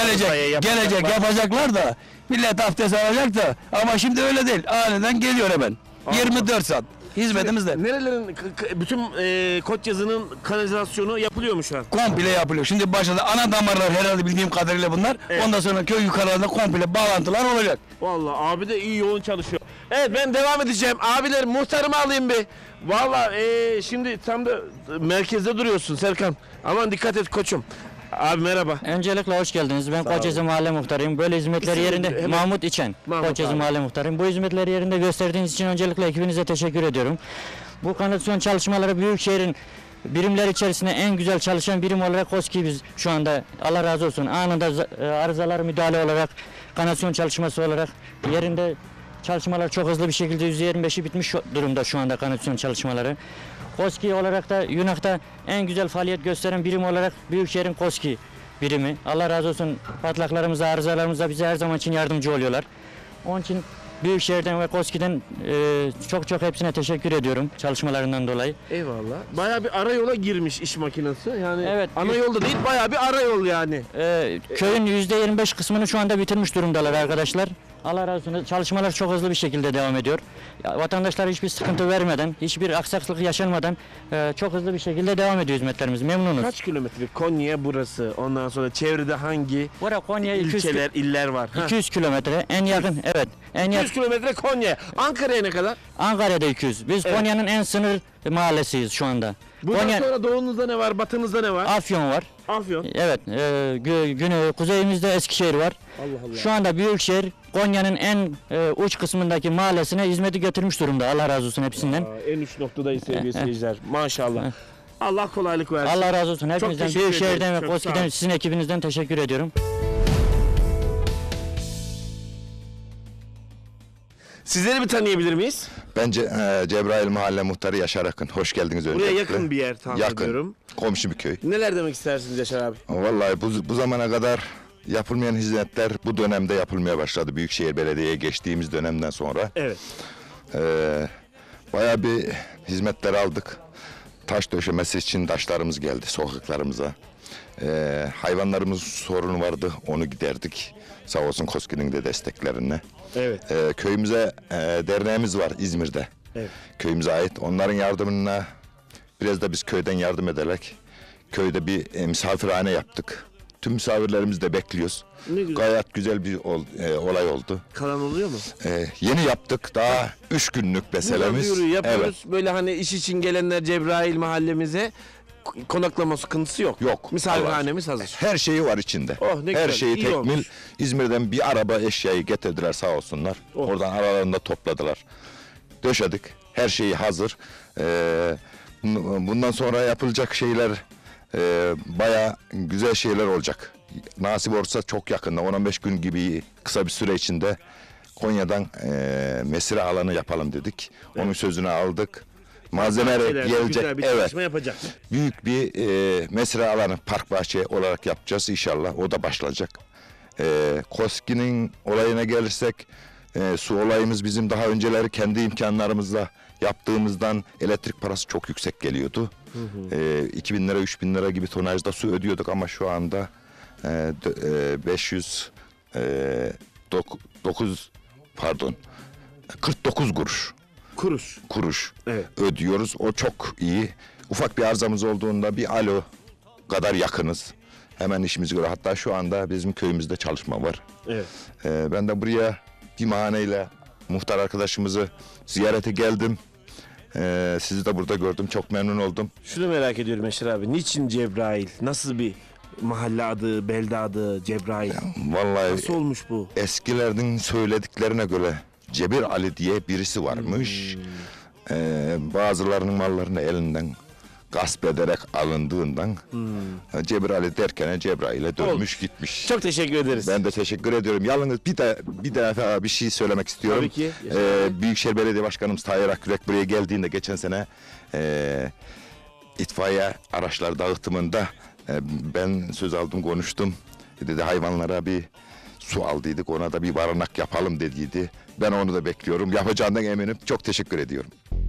Gelecek yapacaklar da millet abdest alacak da ama şimdi öyle değil. Aniden geliyor hemen. 24 saat hizmetimizde. Nerelerin bütün Koçyazı'nın kanalizasyonu yapılıyor mu şu an? Komple yapılıyor. Şimdi başladı ana damarlar herhalde bildiğim kadarıyla bunlar. Evet. Ondan sonra köy yukarılarında komple bağlantılar olacak. Vallahi abi de iyi yoğun çalışıyor. Evet ben devam edeceğim. Abiler muhtarımı alayım bir. Vallahi şimdi tam da merkezde duruyorsun Serkan. Aman dikkat et koçum. Abi merhaba. Öncelikle hoş geldiniz. Ben Koçyazı Mahalle Muhtarıyım. Böyle hizmetleri yerinde Mahmut İçen. Koçyazı Mahalle Muhtarıyım. Bu hizmetleri yerinde gösterdiğiniz için öncelikle ekibinize teşekkür ediyorum. Bu kanalizasyon çalışmaları Büyükşehir'in birimler içerisinde en güzel çalışan birim olarak KOSGİ biz şu anda Allah razı olsun anında arızalar müdahale olarak kanalizasyon çalışması olarak yerinde çalışmalar çok hızlı bir şekilde %25'i bitmiş durumda şu anda kanalizasyon çalışmaları. KOSGİ olarak da Yunak'ta en güzel faaliyet gösteren birim olarak Büyükşehir'in KOSGİ birimi. Allah razı olsun patlaklarımıza, arızalarımıza bize her zaman için yardımcı oluyorlar. Onun için Büyükşehir'den ve KOSGİ'den çok hepsine teşekkür ediyorum çalışmalarından dolayı. Eyvallah. Bayağı bir arayola girmiş iş makinesi. Yani evet, ana yolda değil bayağı bir arayol yani. Köyün %25 kısmını şu anda bitirmiş durumdalar arkadaşlar. Allah razı olsun. Çalışmalar çok hızlı bir şekilde devam ediyor. Vatandaşlara hiçbir sıkıntı vermeden, hiçbir aksaklık yaşanmadan çok hızlı bir şekilde devam ediyor hizmetlerimiz. Memnunuz. Kaç kilometre Konya burası? Ondan sonra çevrede hangi Konya ilçeler, iller var? 200 kilometre. En yakın, evet. 200 kilometre Konya. Ankara'ya ne kadar? Ankara'da 200. Biz Evet. Konya'nın en sınır mahallesiyiz şu anda. Bundan sonra doğunuzda ne var, batınızda ne var? Afyon var. Afyon. Evet, kuzeyimizde Eskişehir var. Allah Allah. Şu anda Büyükşehir Konya'nın en uç kısmındaki mahallesine hizmeti getirmiş durumda. Allah razı olsun hepsinden. En uç noktadayız sevgili seyirciler. Maşallah. Allah kolaylık versin. Allah razı olsun. Hepinizden, teşekkür Büyükşehir'den ederim. ve Çok sağ KOSGİ'den, olun. sizin ekibinizden teşekkür ediyorum. Sizleri bir tanıyabilir miyiz? Ben Cebrail Mahalle Muhtarı Yaşar Akın. Hoş geldiniz öncelikle. Buraya yakın bir yer tahmin ediyorum. Komşu bir köy. Neler demek istersiniz Yaşar abi? Vallahi bu zamana kadar yapılmayan hizmetler bu dönemde yapılmaya başladı. Büyükşehir Belediye'ye geçtiğimiz dönemden sonra. Evet. Bayağı bir hizmetler aldık. Taş döşemesi için taşlarımız geldi sokaklarımıza. Hayvanlarımız sorunu vardı, onu giderdik. Sağ olsun KOSGİ'nin de desteklerine. Evet. Köyümüze derneğimiz var İzmir'de. Evet. Köyümüze ait. Onların yardımına biraz da biz köyden yardım ederek köyde bir misafirhane yaptık. Tüm misafirlerimizi de bekliyoruz. Ne güzel. Gayet güzel bir olay oldu. Kalan oluyor mu? Yeni yaptık. Daha 3 günlük meselemiz. Burada yapıyoruz. Evet. Böyle hani iş için gelenler Cebrail mahallemize konaklama sıkıntısı yok. Yok. Misafirhanemiz hazır. Her şeyi var içinde. Oh, ne Her güzel, şeyi iyi tekmil. olmuş. İzmir'den bir araba eşyayı getirdiler sağ olsunlar. Oh. Oradan aralarında topladılar. Döşedik. Her şeyi hazır. Bundan sonra yapılacak şeyler bayağı güzel şeyler olacak. Nasip olursa çok yakında 10-15 gün gibi kısa bir süre içinde Konya'dan mesire alanı yapalım dedik. Onun sözünü aldık. Malzemeler gelecek. Güzel bir çalışma yapacak. Büyük bir mesire alanı park bahçe olarak yapacağız inşallah. O da başlayacak. KOSGİ'nin olayına gelirsek su olayımız bizim daha önceleri kendi imkanlarımızla yaptığımızdan elektrik parası çok yüksek geliyordu. 2000 lira 3000 lira gibi tonajda su ödüyorduk ama şu anda 49 kuruş. Kuruş. Evet. Ödüyoruz. O çok iyi. ufak bir arızamız olduğunda bir alo kadar yakınız. Hemen işimizi görüyor. Hatta şu anda bizim köyümüzde çalışma var. Evet. Ben de buraya bir mahaneyle muhtar arkadaşımızı ziyarete geldim. Sizi de burada gördüm. Çok memnun oldum. Şunu merak ediyorum Yaşar abi. Niçin Cebrail? Nasıl bir mahalle adı, belde adı Cebrail? Vallahi Nasıl olmuş bu? Eskilerden söylediklerine göre Cebir Ali diye birisi varmış. Bazılarının mallarını elinden gasp ederek alındığından Cebir Ali derken Cebrail'e dönmüş gitmiş. Çok teşekkür ederiz. Ben de teşekkür ediyorum. Yalnız bir defa bir şey söylemek istiyorum. Tabii ki. Büyükşehir Belediye Başkanımız Tayyar Akkürek buraya geldiğinde geçen sene itfaiye araçları dağıtımında ben söz aldım, konuştum. Dedi hayvanlara bir su aldıydık, ona da bir barınak yapalım dediydi. Ben onu da bekliyorum. Yapacağından eminim. Çok teşekkür ediyorum.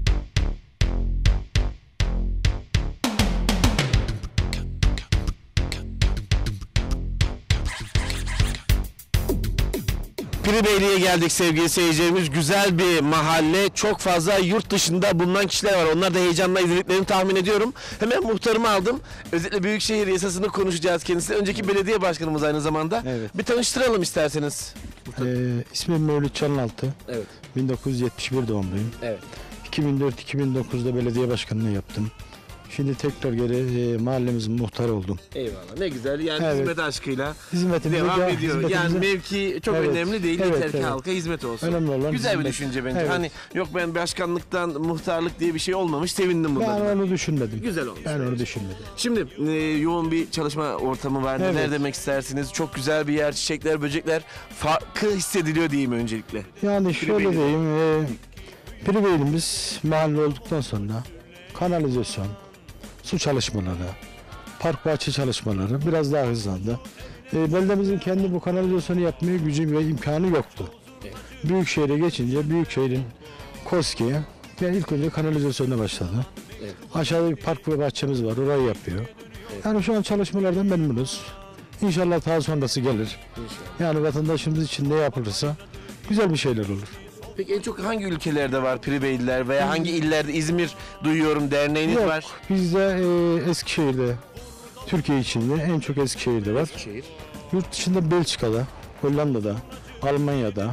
Piribeyli'ye geldik sevgili seyircilerimiz. Güzel bir mahalle. Çok fazla yurt dışında bulunan kişiler var. Onlar da heyecanla izlediklerini tahmin ediyorum. Hemen muhtarımı aldım. Özellikle Büyükşehir yasasını konuşacağız kendisi. Önceki belediye başkanımız aynı zamanda. Evet. Bir tanıştıralım isterseniz. İsmim Mevlüt Çalınaltı. Evet. 1971 doğumluyum. Evet. 2004-2009'da belediye başkanlığı yaptım. Şimdi tekrar geri mahallemizin muhtarı oldum. Eyvallah. Ne güzel. Yani Evet. hizmet aşkıyla Hizmetimize devam de- ediyor. Yani hizmetimize- mevki çok Evet. önemli değil. Evet, Yeter ki evet. halka hizmet olsun. Önemli olan Güzel bir hizmet. düşünce bence. Evet. Hani yok ben başkanlıktan muhtarlık diye bir şey olmamış. Sevindim bundan. Ben onu düşünmedim. Güzel olmuş. Ben onu düşünmedim. Şimdi yoğun bir çalışma ortamı var. Evet. Neler demek istersiniz? Çok güzel bir yer, çiçekler, böcekler. Farkı hissediliyor diyeyim öncelikle. Yani şöyle Piribeyli. diyeyim, Piribeylimiz mahalle olduktan sonra kanalizasyon, su çalışmaları, park bahçe çalışmaları biraz daha hızlandı. Beldemizin kendi bu kanalizasyonu yapmaya gücü ve imkanı yoktu. Büyükşehir'e geçince Büyükşehir'in KOSGE'ye ilk önce kanalizasyonla başladı. Evet. Aşağıda bir park ve bahçemiz var, orayı yapıyor. Yani şu an çalışmalardan memnunuz. İnşallah daha sonrası gelir. Yani vatandaşımız için ne yapılırsa güzel bir şeyler olur. Peki en çok hangi ülkelerde var Piribeyliler veya hangi illerde? İzmir duyuyorum derneğiniz Yok, var. bizde Eskişehir'de, Türkiye içinde en çok Eskişehir'de var. Eskişehir. Yurt dışında Belçika'da, Hollanda'da, Almanya'da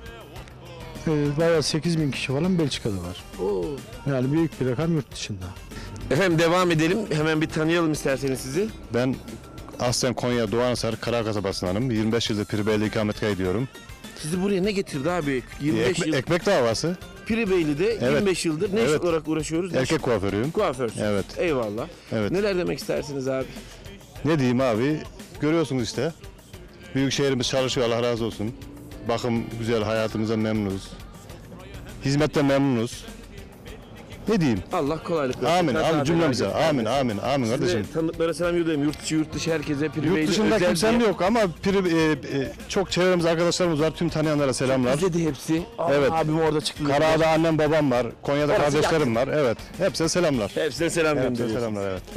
bayağı 8.000 kişi falan Belçika'da var. Oo. Yani büyük bir rakam yurt dışında. Efendim devam edelim. Hemen bir tanıyalım isterseniz sizi. Ben aslen Konya Doğanhisar Kara kasabasındanım. 25 yıldır Piribeyli'de ikametgah ediyorum. Sizi buraya ne getirdi abi? 25 yıl. Ekmek davası. Piribeyli'de Evet. 25 yıldır ne iş Evet. olarak uğraşıyoruz? Erkek kuaförüyüm. Kuaförsünüz. Evet. Eyvallah. Evet. Neler demek istersiniz abi? Ne diyeyim abi? Görüyorsunuz işte. Büyükşehirimiz çalışıyor, Allah razı olsun. Bakım güzel, hayatımızdan memnunuz. Hizmetten memnunuz. Ne diyeyim? Allah kolaylık versin. Amin, Kaza amin bela cümlemize. göstermesin. Amin, amin, amin Size kardeşim. tanıdıklara selam yolluyorum. Yurt içi, yurt dışı herkese Piribeyli Yurt dışında özel kimsem diye. yok ama çok çevremiz arkadaşlarımız var. Tüm tanıyanlara selamlar. İzledi hepsi. Evet. Abim orada çıktı. Karağa'da annem babam var. Konya'da Orası kardeşlerim var. Evet. Hepsine selamlar. Hepsine selam Hepsine gönderiyoruz. selamlar evet.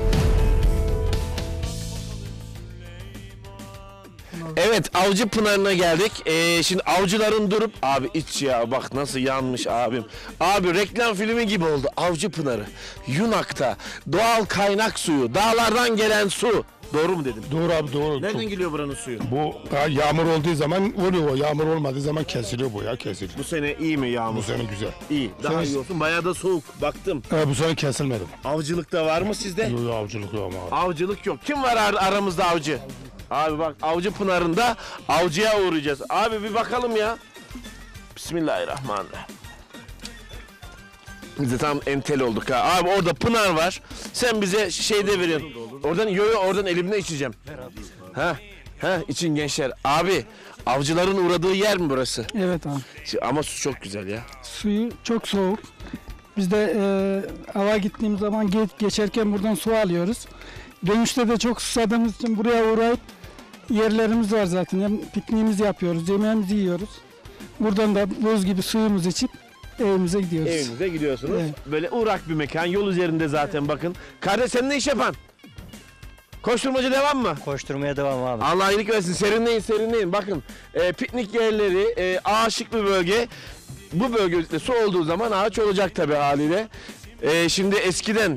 Evet Avcı Pınarı'na geldik. Şimdi avcıların durup abi iç ya bak nasıl yanmış abim. Abi reklam filmi gibi oldu Avcı Pınarı. Yunak'ta doğal kaynak suyu, dağlardan gelen su. Doğru mu dedim? Doğru abi doğru. Nereden geliyor buranın suyu? Bu yağmur olduğu zaman oluyor. Yağmur olmadığı zaman kesiliyor bu ya kesiliyor. Bu sene iyi mi yağmur? Bu sene güzel. İyi. Daha Sene- iyi olsun. Bayağı da soğuk. Baktım. Bu sene kesilmedi. Avcılıkta var mı sizde? Yok avcılık yok ama. Avcılık yok. Kim var aramızda avcı? Abi bak Avcı Pınarı'nda avcıya uğrayacağız. Abi bir bakalım ya. Bismillahirrahmanirrahim. Biz de tam entel olduk ha. Abi orada Pınar var. Sen bize şeyde veriyorsun. Oradan oradan elimle içeceğim. Ha. Ha için gençler. Abi avcıların uğradığı yer mi burası? Evet abi. Ama su çok güzel ya. Suyu çok soğuk. Biz de ava gittiğimiz zaman geçerken buradan su alıyoruz. Dönüşte de çok susadığımız için buraya uğrayıp yerlerimiz var zaten. Hem pikniğimizi yapıyoruz, yemeğimizi yiyoruz. Buradan da buz gibi suyumuzu içip evimize gidiyoruz. Evinize gidiyorsunuz. Evet. Böyle uğrak bir mekan. Yol üzerinde zaten bakın. Kardeş sen ne iş yapan? Koşturmaca devam mı? Koşturmaya devam abi. Allah iyilik versin. Serinleyin serinleyin. Bakın piknik yerleri, ağaçlık bir bölge. Bu bölgede su olduğu zaman ağaç olacak tabii haliyle. Şimdi eskiden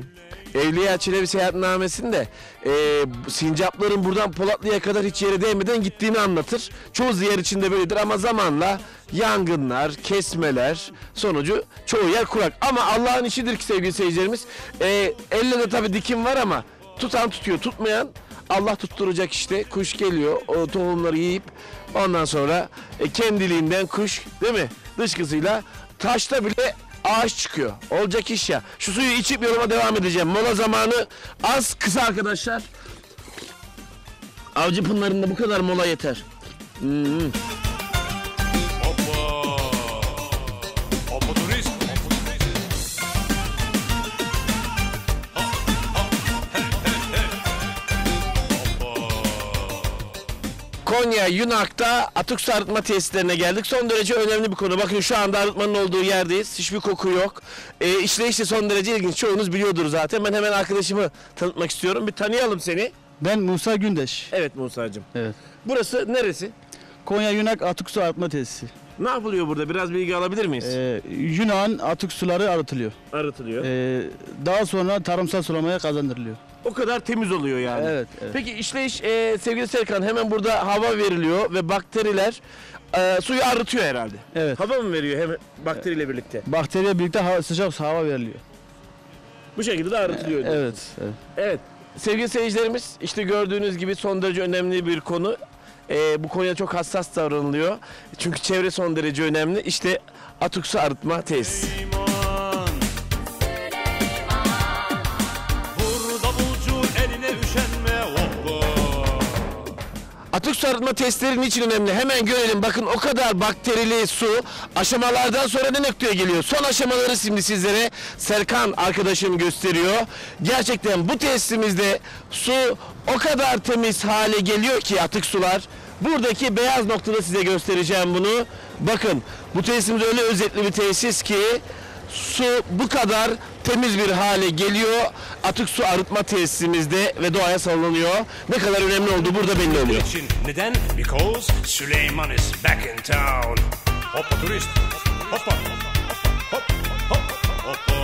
Evliya Çelebi seyahatnamesinde sincapların buradan Polatlı'ya kadar hiç yere değmeden gittiğini anlatır. Çoğu yer içinde böyledir ama zamanla yangınlar, kesmeler sonucu çoğu yer kurak. Ama Allah'ın işidir ki sevgili seyircilerimiz. Elle de tabii dikim var ama tutan tutuyor, tutmayan Allah tutturacak işte. Kuş geliyor, o tohumları yiyip ondan sonra kendiliğinden kuş, değil mi? Dışkısıyla taşta bile ağaç çıkıyor. Olacak iş ya. Şu suyu içip yoluma devam edeceğim. Mola zamanı az, kısa arkadaşlar. Avcı Pınarı'nda bu kadar mola yeter. Konya Yunak'ta atık su arıtma tesislerine geldik. Son derece önemli bir konu. Bakın şu anda arıtmanın olduğu yerdeyiz. Hiçbir koku yok. İşleyiş de son derece ilginç. Çoğunuz biliyordur zaten. Ben hemen arkadaşımı tanıtmak istiyorum. Bir tanıyalım seni. Ben Musa Gündeş. Evet Musa'cığım. Evet. Burası neresi? Konya Yunak Atık Su Arıtma Tesisi. Ne yapılıyor burada? Biraz bilgi alabilir miyiz? Yunak'ın atık suları arıtılıyor. Arıtılıyor. Daha sonra tarımsal sulamaya kazandırılıyor. O kadar temiz oluyor yani. Evet. Peki işleyiş sevgili Serkan, hemen burada hava veriliyor ve bakteriler suyu arıtıyor herhalde. Evet. Hava mı veriyor hem bakteriyle birlikte? Bakteriyle birlikte sıcak hava veriliyor. Bu şekilde de arıtılıyor. Evet. Evet. Sevgili seyircilerimiz, işte gördüğünüz gibi son derece önemli bir konu. Bu konuya çok hassas davranılıyor. Çünkü çevre son derece önemli. İşte atık su arıtma tesisi. Atık su arıtma testleri niçin önemli? Hemen görelim. Bakın o kadar bakterili su aşamalardan sonra ne noktaya geliyor? Son aşamaları şimdi sizlere Serkan arkadaşım gösteriyor. Gerçekten bu tesisimizde su o kadar temiz hale geliyor ki atık sular. Buradaki beyaz noktada size göstereceğim bunu. Bakın bu tesisimiz öyle özetli bir tesis ki su bu kadar temiz bir hale geliyor. Atık su arıtma tesisimizde ve doğaya salınıyor. Ne kadar önemli olduğu burada belli oluyor. Neden? Because Süleyman is back in town. Hoppa turist. Hoppa. Hop. Hop. Hoppa.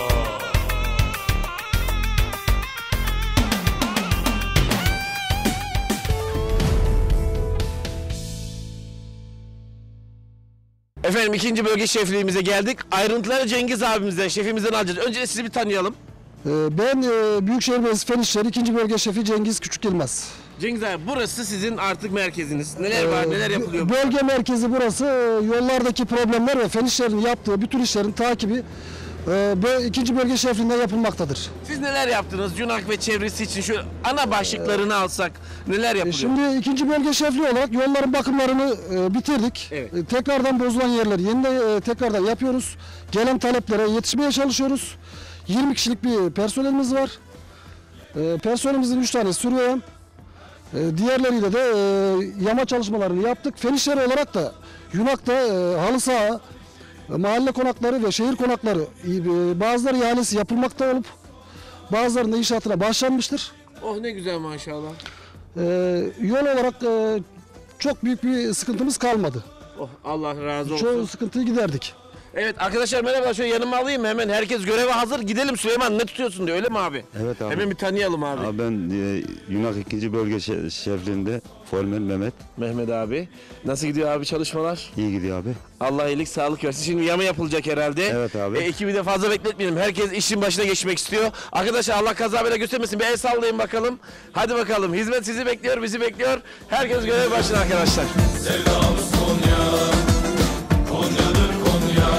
Efendim ikinci bölge şefliğimize geldik. Ayrıntıları Cengiz abimizden, şefimizden alacağız. Önce sizi bir tanıyalım. Ben Büyükşehir Belediyesi Fen İşleri 2. Bölge Şefi Cengiz Küçük Yılmaz. Cengiz abi, burası sizin artık merkeziniz. Neler var, neler yapılıyor? Bölge merkezi burası. Yollardaki problemler ve fen işlerinin yaptığı bütün işlerin takibi 2. Bölge Şefliği'nde yapılmaktadır. Siz neler yaptınız Yunak ve çevresi için? Şu ana başlıklarını alsak neler yapılıyor? Şimdi 2. Bölge Şefliği olarak yolların bakımlarını bitirdik. Evet. Tekrardan bozulan yerleri yeniden tekrardan yapıyoruz. Gelen taleplere yetişmeye çalışıyoruz. 20 kişilik bir personelimiz var. Personelimizin 3 tane sürüyor. Diğerleriyle de yama çalışmalarını yaptık. Fen işleri olarak da Yunak'ta halı saha, mahalle konakları ve şehir konakları bazıları ihalesi yapılmakta olup bazılarında inşaatına başlanmıştır. Oh ne güzel maşallah. Yol olarak çok büyük bir sıkıntımız kalmadı. Oh Allah razı olsun. Çoğu sıkıntıyı giderdik. Evet arkadaşlar merhaba, şöyle yanıma alayım mı? Hemen herkes göreve hazır, gidelim. Süleyman ne tutuyorsun diyor, öyle mi abi? Evet abi. Hemen bir tanıyalım abi. Abi ben Yunak 2. Bölge Şefliği'nde Formen Mehmet. Mehmet abi. Nasıl gidiyor abi çalışmalar? İyi gidiyor abi. Allah iyilik sağlık versin. Şimdi yama yapılacak herhalde. Evet abi. Ekibi de fazla bekletmeyelim. Herkes işin başına geçmek istiyor. Arkadaşlar Allah kaza bela göstermesin. Bir el sallayın bakalım. Hadi bakalım. Hizmet sizi bekliyor, bizi bekliyor. Herkes görev başına arkadaşlar. Sevdamız Konya, Konya'dır Konya.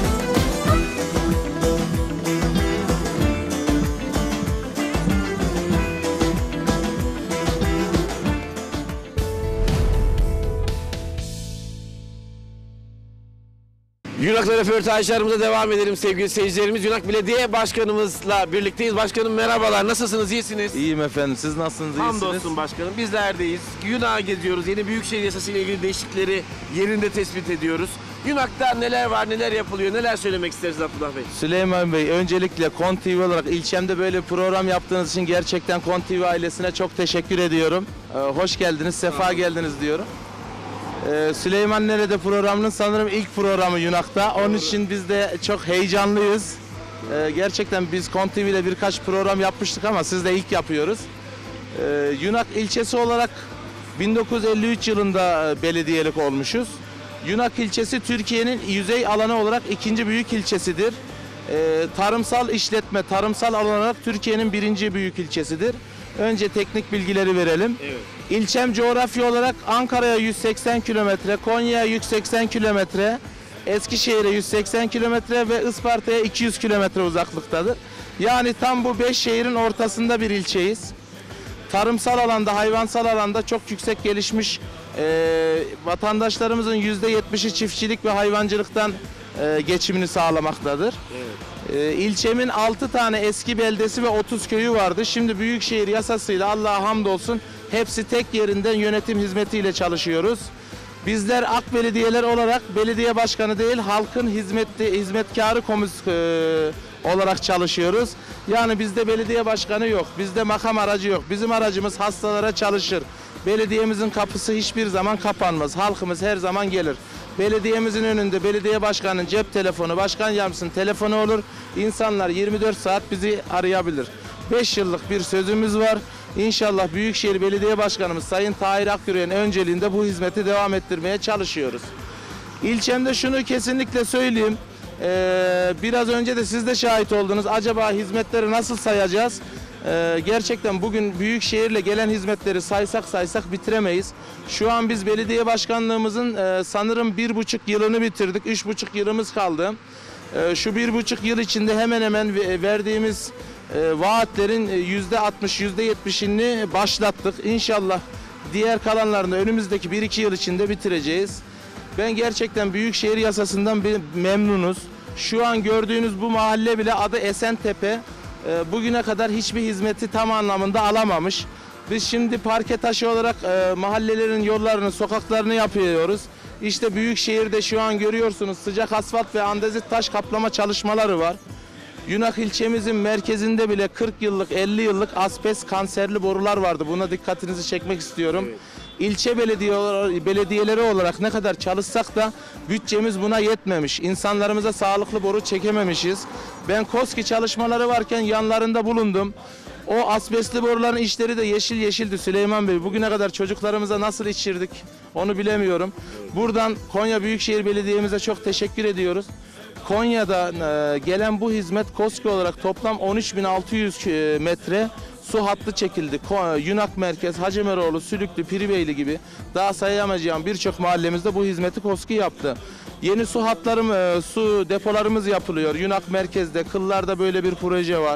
Yunak'la röportajlarımıza devam edelim sevgili seyircilerimiz. Yunak Belediye Başkanımızla birlikteyiz. Başkanım merhabalar, nasılsınız, iyisiniz? İyiyim efendim, siz nasılsınız, iyisiniz? Hamdolsun başkanım, bizler deyiz. Yunak'a geziyoruz, yeni Büyükşehir Yasası ile ilgili değişiklikleri yerinde tespit ediyoruz. Yunak'ta neler var, neler yapılıyor, neler söylemek isteriz Abdullah Bey? Süleyman Bey, öncelikle KON TV olarak ilçemde böyle program yaptığınız için gerçekten KON TV ailesine çok teşekkür ediyorum. Hoş geldiniz, sefa geldiniz diyorum. Süleyman Nerede programının sanırım ilk programı Yunak'ta. Onun için biz de çok heyecanlıyız. Gerçekten biz KON TV ile birkaç program yapmıştık ama siz de ilk yapıyoruz. Yunak ilçesi olarak 1953 yılında belediyelik olmuşuz. Yunak ilçesi Türkiye'nin yüzey alanı olarak ikinci büyük ilçesidir. Tarımsal işletme, tarımsal alan olarak Türkiye'nin birinci büyük ilçesidir. Önce teknik bilgileri verelim. Evet. İlçem coğrafya olarak Ankara'ya 180 kilometre, Konya'ya 180 kilometre, Eskişehir'e 180 kilometre ve Isparta'ya 200 kilometre uzaklıktadır. Yani tam bu 5 şehrin ortasında bir ilçeyiz. Tarımsal alanda, hayvansal alanda çok yüksek gelişmiş, vatandaşlarımızın %70'i çiftçilik ve hayvancılıktan geçimini sağlamaktadır. Evet. İlçemin 6 tane eski beldesi ve 30 köyü vardı. Şimdi Büyükşehir yasasıyla Allah'a hamdolsun hepsi tek yerinden yönetim hizmetiyle çalışıyoruz. Bizler AK belediyeler olarak belediye başkanı değil, halkın hizmetkarı olarak çalışıyoruz. Yani bizde belediye başkanı yok, bizde makam aracı yok. Bizim aracımız hastalara çalışır. Belediyemizin kapısı hiçbir zaman kapanmaz. Halkımız her zaman gelir. Belediyemizin önünde belediye başkanının cep telefonu, başkan yardımcısının telefonu olur. İnsanlar 24 saat bizi arayabilir. 5 yıllık bir sözümüz var. İnşallah Büyükşehir Belediye Başkanımız Sayın Tahir Akyürek'in önceliğinde bu hizmeti devam ettirmeye çalışıyoruz. İlçemde şunu kesinlikle söyleyeyim. Biraz önce de siz de şahit oldunuz. Acaba hizmetleri nasıl sayacağız? Gerçekten bugün Büyükşehir'le gelen hizmetleri saysak bitiremeyiz. Şu an biz belediye başkanlığımızın sanırım 1,5 yılını bitirdik. 3,5 yılımız kaldı. Şu 1,5 yıl içinde hemen hemen verdiğimiz vaatlerin %60, %70'ini başlattık. İnşallah diğer kalanlarını önümüzdeki 1-2 yıl içinde bitireceğiz. Ben gerçekten Büyükşehir yasasından memnunuz. Şu an gördüğünüz bu mahalle bile adı Esentepe. Bugüne kadar hiçbir hizmeti tam anlamında alamamış. Biz şimdi parke taşı olarak mahallelerin yollarını, sokaklarını yapıyoruz. İşte Büyükşehir'de şu an görüyorsunuz sıcak asfalt ve andezit taş kaplama çalışmaları var. Yunak ilçemizin merkezinde bile 40 yıllık, 50 yıllık asbest kanserli borular vardı. Buna dikkatinizi çekmek istiyorum. Evet. İlçe belediyeleri olarak ne kadar çalışsak da bütçemiz buna yetmemiş. İnsanlarımıza sağlıklı boru çekememişiz. Ben KOSKİ çalışmaları varken yanlarında bulundum. O asbestli boruların içleri de yeşil yeşildi Süleyman Bey. Bugüne kadar çocuklarımıza nasıl içirdik onu bilemiyorum. Buradan Konya Büyükşehir Belediye'mize çok teşekkür ediyoruz. Konya'da gelen bu hizmet KOSKİ olarak toplam 13.600 metre su hattı çekildi. Yunak Merkez, Hacımeroğlu, Sülüklü, Piribeyli gibi daha sayamayacağım birçok mahallemizde bu hizmeti KOSKİ yaptı. Yeni su su depolarımız yapılıyor. Yunak Merkez'de, Kıllar'da böyle bir proje var.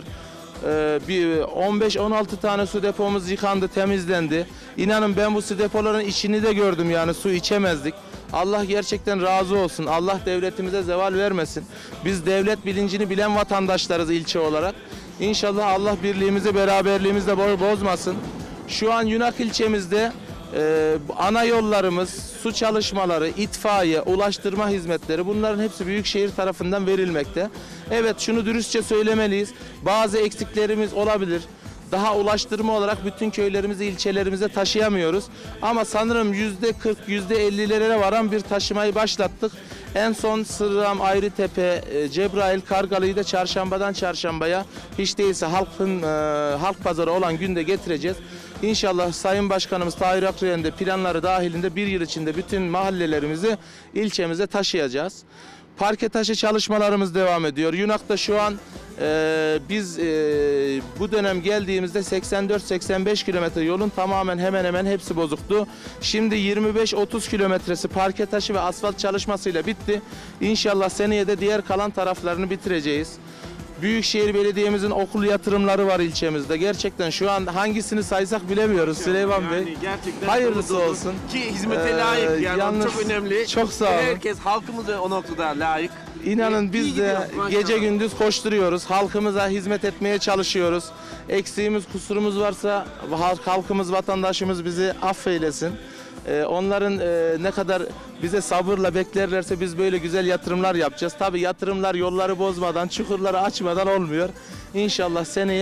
15-16 tane su depomuz yıkandı, temizlendi. İnanın ben bu su depoların içini de gördüm, yani su içemezdik. Allah gerçekten razı olsun. Allah devletimize zeval vermesin. Biz devlet bilincini bilen vatandaşlarız ilçe olarak. İnşallah Allah birliğimizi, beraberliğimizi de bozmasın. Şu an Yunak ilçemizde ana yollarımız, su çalışmaları, itfaiye, ulaştırma hizmetleri bunların hepsi Büyükşehir tarafından verilmekte. Evet, şunu dürüstçe söylemeliyiz. Bazı eksiklerimiz olabilir. Daha ulaştırma olarak bütün köylerimizi, ilçelerimize taşıyamıyoruz. Ama sanırım %40, %50'lere varan bir taşımayı başlattık. En son Sırrağım, Ayrıtepe, Cebrail, Kargalı'yı da çarşambadan çarşambaya hiç değilse halk pazarı olan günde getireceğiz. İnşallah Sayın Başkanımız Tahir Akyürek'in de planları dahilinde bir yıl içinde bütün mahallelerimizi ilçemize taşıyacağız. Parke taşı çalışmalarımız devam ediyor. Yunak'ta şu an biz bu dönem geldiğimizde 84-85 kilometre yolun tamamen hemen hemen hepsi bozuktu. Şimdi 25-30 kilometresi parke taşı ve asfalt çalışmasıyla bitti. İnşallah seneye de diğer kalan taraflarını bitireceğiz. Büyükşehir Belediye'mizin okul yatırımları var ilçemizde. Gerçekten şu an hangisini saysak bilemiyoruz Süleyman Bey. Gerçekten hayırlısı olsun. Ki hizmete layık yani yalnız çok önemli. Çok sağ olun. Herkes, halkımız da o noktada layık. İnanın biz de gece gündüz koşturuyoruz. Halkımıza hizmet etmeye çalışıyoruz. Eksiğimiz, kusurumuz varsa halkımız, vatandaşımız bizi affeylesin. Onların ne kadar bize sabırla beklerlerse biz böyle güzel yatırımlar yapacağız. Tabii yatırımlar yolları bozmadan, çukurları açmadan olmuyor. İnşallah seneye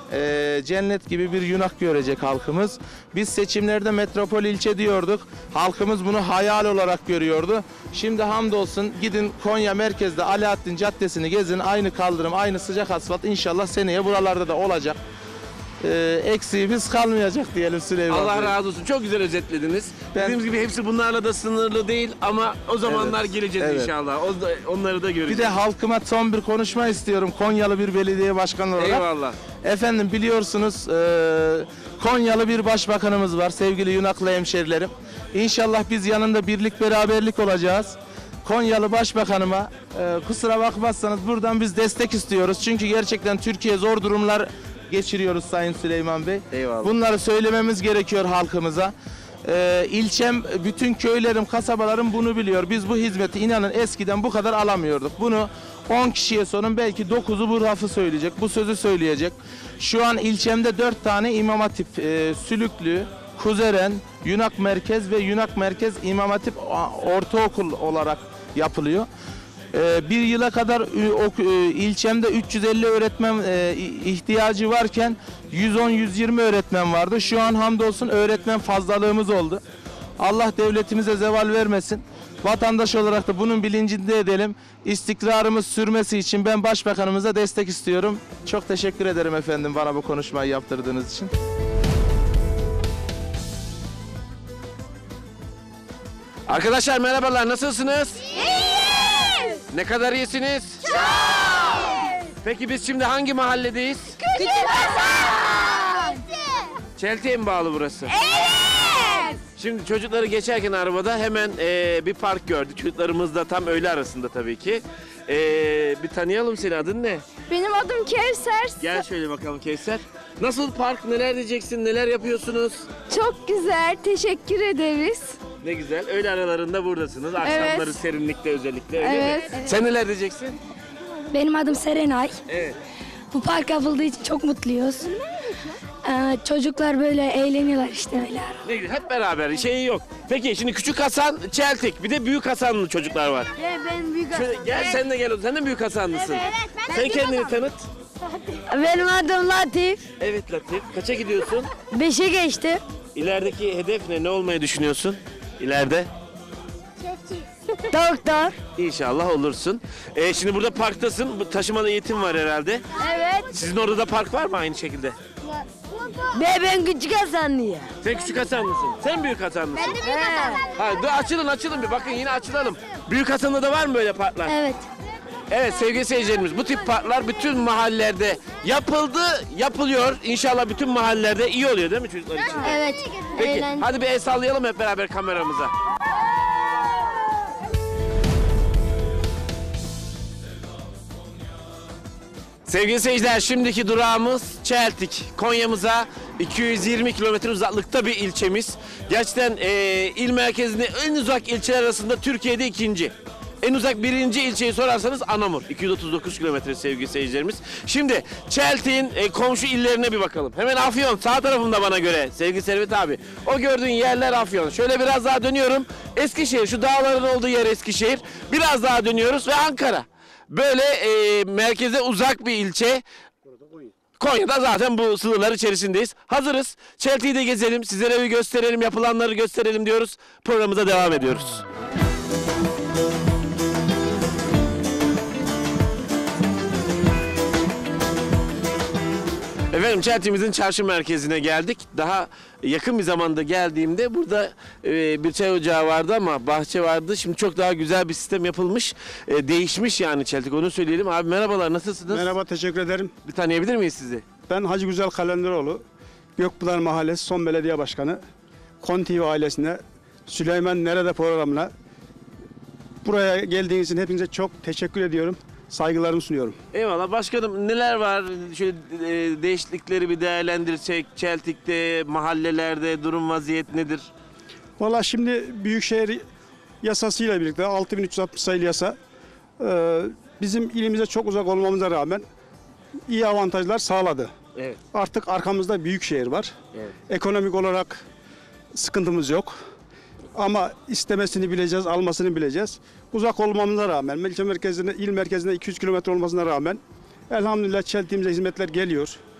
cennet gibi bir Yunak görecek halkımız. Biz seçimlerde metropol ilçe diyorduk. Halkımız bunu hayal olarak görüyordu. Şimdi hamdolsun gidin Konya merkezde Alaaddin Caddesi'ni gezin. Aynı kaldırım, aynı sıcak asfalt inşallah seneye buralarda da olacak. Eksiğimiz kalmayacak diyelim Süleyman Allah Bey. razı olsun. Çok güzel özetlediniz. Dediğimiz gibi hepsi bunlarla da sınırlı değil ama o zamanlar geleceğiz inşallah. Onları da göreceğiz. Bir de halkıma son bir konuşma istiyorum. Konyalı bir belediye başkanı olarak. Eyvallah. Efendim biliyorsunuz Konyalı bir başbakanımız var sevgili Yunaklı hemşerilerim. İnşallah biz yanında birlik beraberlik olacağız. Konyalı başbakanıma kusura bakmazsanız buradan biz destek istiyoruz. Çünkü gerçekten Türkiye zor durumlar geçiriyoruz Sayın Süleyman Bey. Eyvallah. Bunları söylememiz gerekiyor halkımıza. İlçem, bütün köylerim, kasabalarım bunu biliyor. Biz bu hizmeti inanın eskiden bu kadar alamıyorduk. Bunu 10 kişiye sorun belki 9'u bu lafı söyleyecek, bu sözü söyleyecek. Şu an ilçemde 4 tane İmam Hatip, Sülüklü, Kuzeren, Yunak Merkez ve Yunak Merkez İmam Hatip Ortaokul olarak yapılıyor. Bir yıla kadar ilçemde 350 öğretmen ihtiyacı varken 110-120 öğretmen vardı. Şu an hamdolsun öğretmen fazlalığımız oldu. Allah devletimize zeval vermesin. Vatandaş olarak da bunun bilincinde edelim. İstikrarımız sürmesi için ben başbakanımıza destek istiyorum. Çok teşekkür ederim efendim bana bu konuşmayı yaptırdığınız için. Arkadaşlar merhabalar, nasılsınız? İyiyiz. Ne kadar iyisiniz? Çok. Peki biz şimdi hangi mahalledeyiz? Küçükpazar. Çeltik'e mi bağlı burası? Evet. Şimdi çocukları geçerken arabada hemen bir park gördük. Çocuklarımız da tam öğle arasında tabii ki. Bir tanıyalım seni, adın ne? Benim adım Kevser. Gel şöyle bakalım Kevser. Nasıl park, neler diyeceksin, neler yapıyorsunuz? Çok güzel, teşekkür ederiz. Ne güzel, öğle aralarında buradasınız. Akşamları Evet. serinlikte özellikle öyle Evet. mi? Sen neler diyeceksin? Benim adım Serenay. Evet. Bu park yapıldığı için çok mutluyuz. Çocuklar böyle eğleniyorlar işte öyle. Ne güzel, hep beraber, şey yok. Peki şimdi Küçük Hasan Çeltik, bir de Büyük Hasanlı çocuklar var. Ben büyük Şöyle gel sen de gel, sen de Büyük Hasanlısın. Evet, Sen kendini tanıt. Benim adım Latif. Evet Latif, kaça gidiyorsun? 5'e geçti. İlerideki hedef ne? Ne olmayı düşünüyorsun? İleride? Doktor. İnşallah olursun. Şimdi burada parktasın. Bu taşımalı eğitim var herhalde. Evet. Sizin orada da park var mı aynı şekilde? Ben Küçük Hasanlıyım. Sen Küçük Hasanlısın. Sen Büyük Hasanlısın. Ben de Büyük Hasanlıyım. Ha, dur açılın bir bakın, yine açılalım. Büyük Hasan'da da var mı böyle parklar? Evet. Evet sevgili seyircilerimiz, bu tip parklar bütün mahallelerde yapılıyor. İnşallah bütün mahallelerde iyi oluyor değil mi çocuklar için? Evet. Peki hadi bir el sallayalım hep beraber kameramıza. Sevgili seyirciler, şimdiki durağımız Çeltik. Konya'mıza 220 kilometre uzaklıkta bir ilçemiz. Gerçekten il merkezinde en uzak ilçeler arasında Türkiye'de ikinci. En uzak birinci ilçeyi sorarsanız Anamur. 239 kilometre sevgili seyircilerimiz. Şimdi Çeltik'in komşu illerine bir bakalım. Hemen Afyon sağ tarafımda bana göre sevgili Servet abi. O gördüğün yerler Afyon. Şöyle biraz daha dönüyorum. Eskişehir, şu dağların olduğu yer Eskişehir. Biraz daha dönüyoruz ve Ankara. Böyle merkeze uzak bir ilçe. Konya'da zaten bu sınırlar içerisindeyiz. Hazırız. Çeltik'i de gezelim. Sizlere bir gösterelim. Yapılanları gösterelim diyoruz. Programımıza devam ediyoruz. Efendim Çeltik'imizin çarşı merkezine geldik. Daha yakın bir zamanda geldiğimde burada bir çay ocağı vardı ama bahçe vardı. Şimdi çok daha güzel bir sistem yapılmış. Değişmiş yani Çeltik, onu söyleyelim. Abi merhabalar, nasılsınız? Merhaba, teşekkür ederim. Bir tanıyabilir miyiz sizi? Ben Hacı Güzel Kalenderoğlu. Gökpınar Mahallesi son belediye başkanı. Kon TV ailesine, Süleyman Nerede programına buraya geldiğiniz için hepinize çok teşekkür ediyorum. Saygılarımı sunuyorum. Eyvallah başkanım, neler var? Şöyle değişiklikleri bir değerlendirsek. Çeltik'te, mahallelerde durum, vaziyet nedir? Valla şimdi Büyükşehir yasasıyla birlikte 6360 sayılı yasa bizim ilimize çok uzak olmamıza rağmen iyi avantajlar sağladı. Evet. Artık arkamızda Büyükşehir var. Evet. Ekonomik olarak sıkıntımız yok. Ama istemesini bileceğiz, almasını bileceğiz. Uzak olmamıza rağmen, ilçe merkezinde, il merkezinde 200 kilometre olmasına rağmen elhamdülillah Çeltik'imize hizmetler geliyor.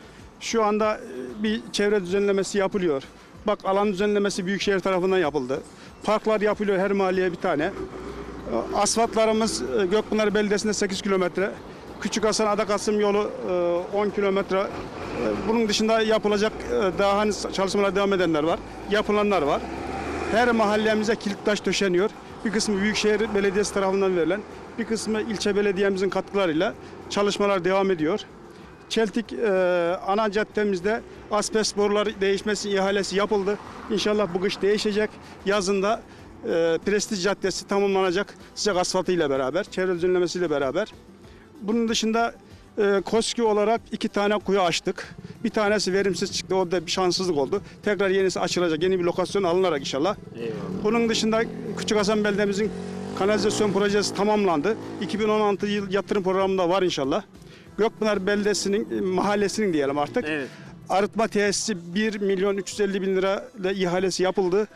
Şu anda bir çevre düzenlemesi yapılıyor. Bak alan düzenlemesi Büyükşehir tarafından yapıldı. Parklar yapılıyor, her mahalleye bir tane. Asfaltlarımız Gökpınar Belediyesi'nde 8 kilometre. Küçük Hasan Adakasım yolu 10 kilometre. Bunun dışında yapılacak daha hani çalışmalar devam edenler var. Yapılanlar var. Her mahallemize kilit taş döşeniyor. Bir kısmı Büyükşehir Belediyesi tarafından verilen, bir kısmı ilçe belediyemizin katkılarıyla çalışmalar devam ediyor. Çeltik ana caddemizde asbest boruları değişmesi ihalesi yapıldı. İnşallah bu kış değişecek. Yazında Prestij Caddesi tamamlanacak sıcak asfaltıyla beraber, çevre düzenlemesiyle beraber. Bunun dışında KOSGİ olarak 2 tane kuyu açtık. Bir tanesi verimsiz çıktı. O da bir şanssızlık oldu. Tekrar yenisi açılacak. Yeni bir lokasyon alınarak inşallah. Eyvallah. Bunun dışında Küçük Hasan Belediye'mizin kanalizasyon projesi tamamlandı. 2016 yıl yatırım programında var inşallah. Gökpınar Belediyesi'nin mahallesinin diyelim artık. Evet. Arıtma tesisi 1.350.000 lira ile ihalesi yapıldı.